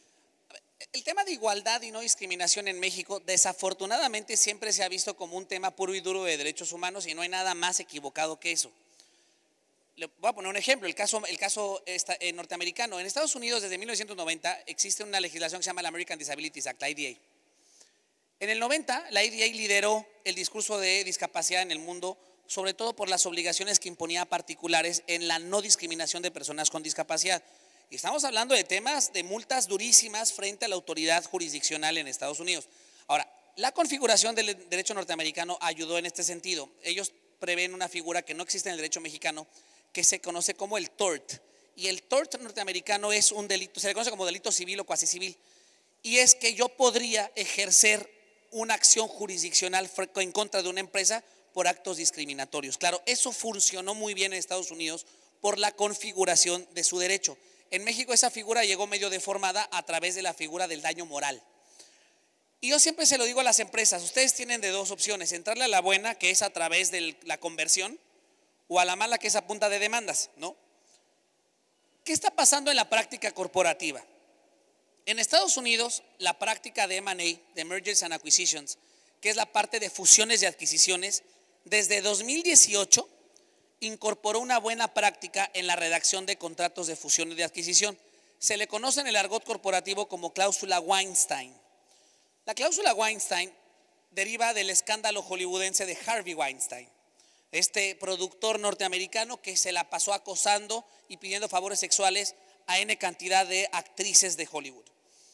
El tema de igualdad y no discriminación en México desafortunadamente siempre se ha visto como un tema puro y duro de derechos humanos, y no hay nada más equivocado que eso. Le voy a poner un ejemplo, el caso norteamericano. En Estados Unidos desde 1990 existe una legislación que se llama la American Disabilities Act, la ADA. En el 90 la ADA lideró el discurso de discapacidad en el mundo, sobre todo por las obligaciones que imponía a particulares en la no discriminación de personas con discapacidad. Y estamos hablando de temas de multas durísimas frente a la autoridad jurisdiccional en Estados Unidos. Ahora, la configuración del derecho norteamericano ayudó en este sentido. Ellos prevén una figura que no existe en el derecho mexicano, que se conoce como el tort. Y el tort norteamericano es un delito, se le conoce como delito civil o cuasi civil. Y es que yo podría ejercer una acción jurisdiccional en contra de una empresa por actos discriminatorios. Claro, eso funcionó muy bien en Estados Unidos por la configuración de su derecho. En México esa figura llegó medio deformada a través de la figura del daño moral. Y yo siempre se lo digo a las empresas, ustedes tienen de 2 opciones: entrarle a la buena, que es a través de la conversión, o a la mala, que es a punta de demandas, ¿no? ¿Qué está pasando en la práctica corporativa? En Estados Unidos, la práctica de M&A, de Mergers and Acquisitions, que es la parte de fusiones y adquisiciones, desde 2018 incorporó una buena práctica en la redacción de contratos de fusión y de adquisición. Se le conoce en el argot corporativo como cláusula Weinstein. La cláusula Weinstein deriva del escándalo hollywoodense de Harvey Weinstein, este productor norteamericano que se la pasó acosando y pidiendo favores sexuales a N cantidad de actrices de Hollywood.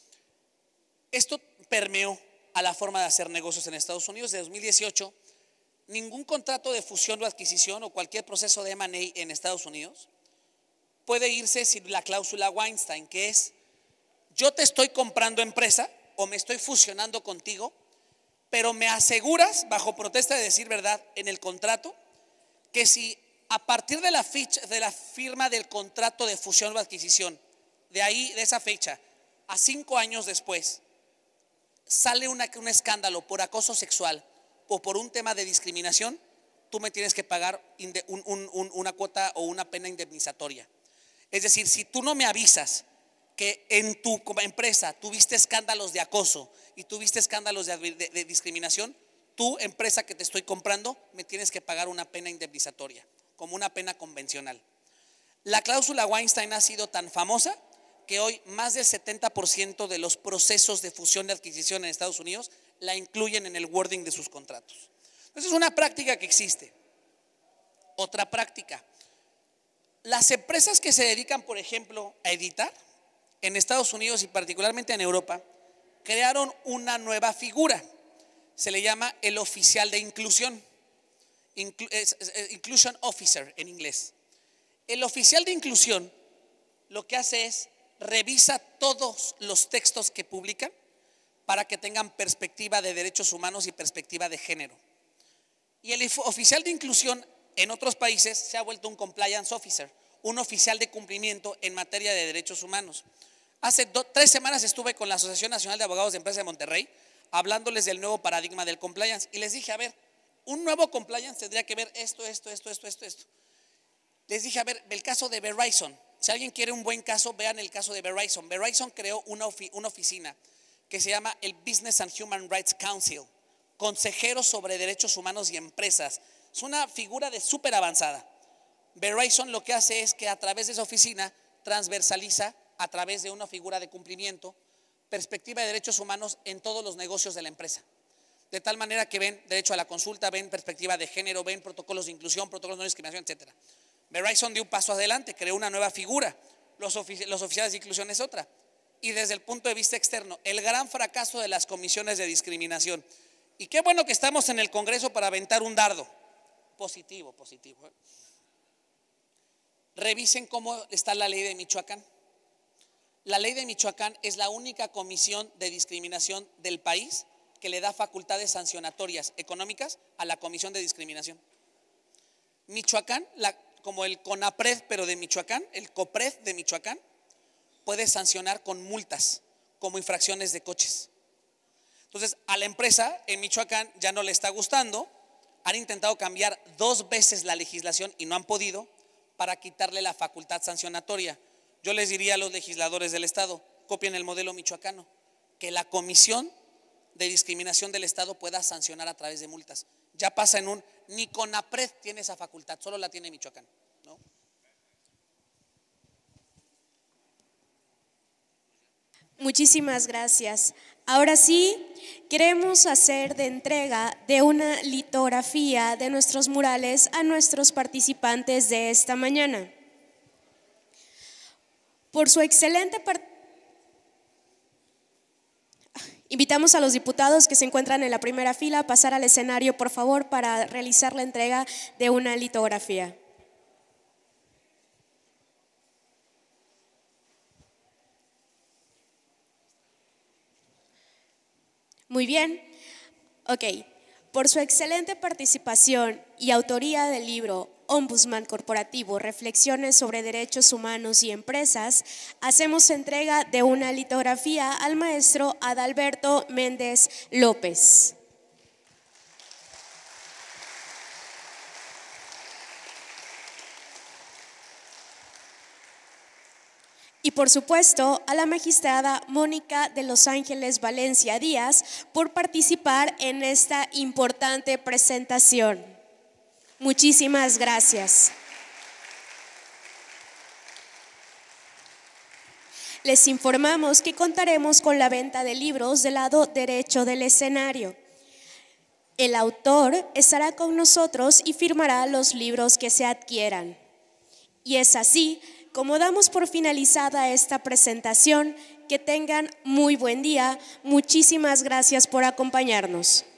Esto permeó a la forma de hacer negocios en Estados Unidos. Desde 2018, ningún contrato de fusión o adquisición o cualquier proceso de M&A en Estados Unidos puede irse sin la cláusula Weinstein, que es: yo te estoy comprando empresa o me estoy fusionando contigo, pero me aseguras, bajo protesta de decir verdad en el contrato, que si a partir de la firma del contrato de fusión o adquisición, de esa fecha a 5 años después, sale un escándalo por acoso sexual o por un tema de discriminación, tú me tienes que pagar una cuota o una pena indemnizatoria. Es decir, si tú no me avisas que en tu empresa tuviste escándalos de acoso y tuviste escándalos de discriminación, tú, empresa que te estoy comprando, me tienes que pagar una pena indemnizatoria, como una pena convencional. La cláusula Weinstein ha sido tan famosa que hoy más del 70% de los procesos de fusión y adquisición en Estados Unidos la incluyen en el wording de sus contratos. Entonces es una práctica que existe. Otra práctica: las empresas que se dedican, por ejemplo, a editar en Estados Unidos y particularmente en Europa, crearon una nueva figura. Se le llama el oficial de inclusión, Inclusion Officer en inglés. El oficial de inclusión lo que hace es revisa todos los textos que publican para que tengan perspectiva de derechos humanos y perspectiva de género. Y el oficial de inclusión en otros países se ha vuelto un compliance officer un oficial de cumplimiento en materia de derechos humanos. Hace 3 semanas estuve con la Asociación Nacional de Abogados de Empresas de Monterrey hablándoles del nuevo paradigma del compliance y les dije, a ver, un nuevo compliance tendría que ver esto. Les dije, a ver, el caso de Verizon. Si alguien quiere un buen caso, vean el caso de Verizon. Verizon creó una oficina que se llama el Business and Human Rights Council, consejeros sobre derechos humanos y empresas. Es una figura de súper avanzada. Verizon lo que hace es que a través de esa oficina transversaliza a través de una figura de cumplimiento perspectiva de derechos humanos en todos los negocios de la empresa. De tal manera que ven derecho a la consulta, ven perspectiva de género, ven protocolos de inclusión, protocolos de no discriminación, etc. Verizon dio un paso adelante, creó una nueva figura, los oficiales de inclusión es otra. Y desde el punto de vista externo, el gran fracaso de las comisiones de discriminación. Y qué bueno que estamos en el Congreso para aventar un dardo. Positivo. Revisen cómo está la ley de Michoacán. La ley de Michoacán es la única comisión de discriminación del país que le da facultades sancionatorias económicas a la comisión de discriminación. Michoacán, como el CONAPRED, pero de Michoacán, el COPRED de Michoacán, puede sancionar con multas como infracciones de coches. Entonces, a la empresa en Michoacán ya no le está gustando, han intentado cambiar 2 veces la legislación y no han podido para quitarle la facultad sancionatoria. Yo les diría a los legisladores del Estado, copien el modelo michoacano, que la comisión de discriminación del Estado pueda sancionar a través de multas. Ya pasa ni CONAPRED tiene esa facultad, solo la tiene Michoacán, ¿no? Muchísimas gracias. Ahora sí, queremos hacer de entrega de una litografía de nuestros murales a nuestros participantes de esta mañana. Por su excelente invitamos a los diputados que se encuentran en la primera fila a pasar al escenario, por favor, para realizar la entrega de una litografía. Muy bien, ok. Por su excelente participación y autoría del libro Ombudsman Corporativo, Reflexiones sobre Derechos Humanos y Empresas, hacemos entrega de una litografía al maestro Adalberto Méndez López. Y por supuesto a la magistrada Mónica de Los Ángeles Valencia Díaz por participar en esta importante presentación. Muchísimas gracias. Les informamos que contaremos con la venta de libros del lado derecho del escenario. El autor estará con nosotros y firmará los libros que se adquieran. Y es así como damos por finalizada esta presentación. Que tengan muy buen día. Muchísimas gracias por acompañarnos.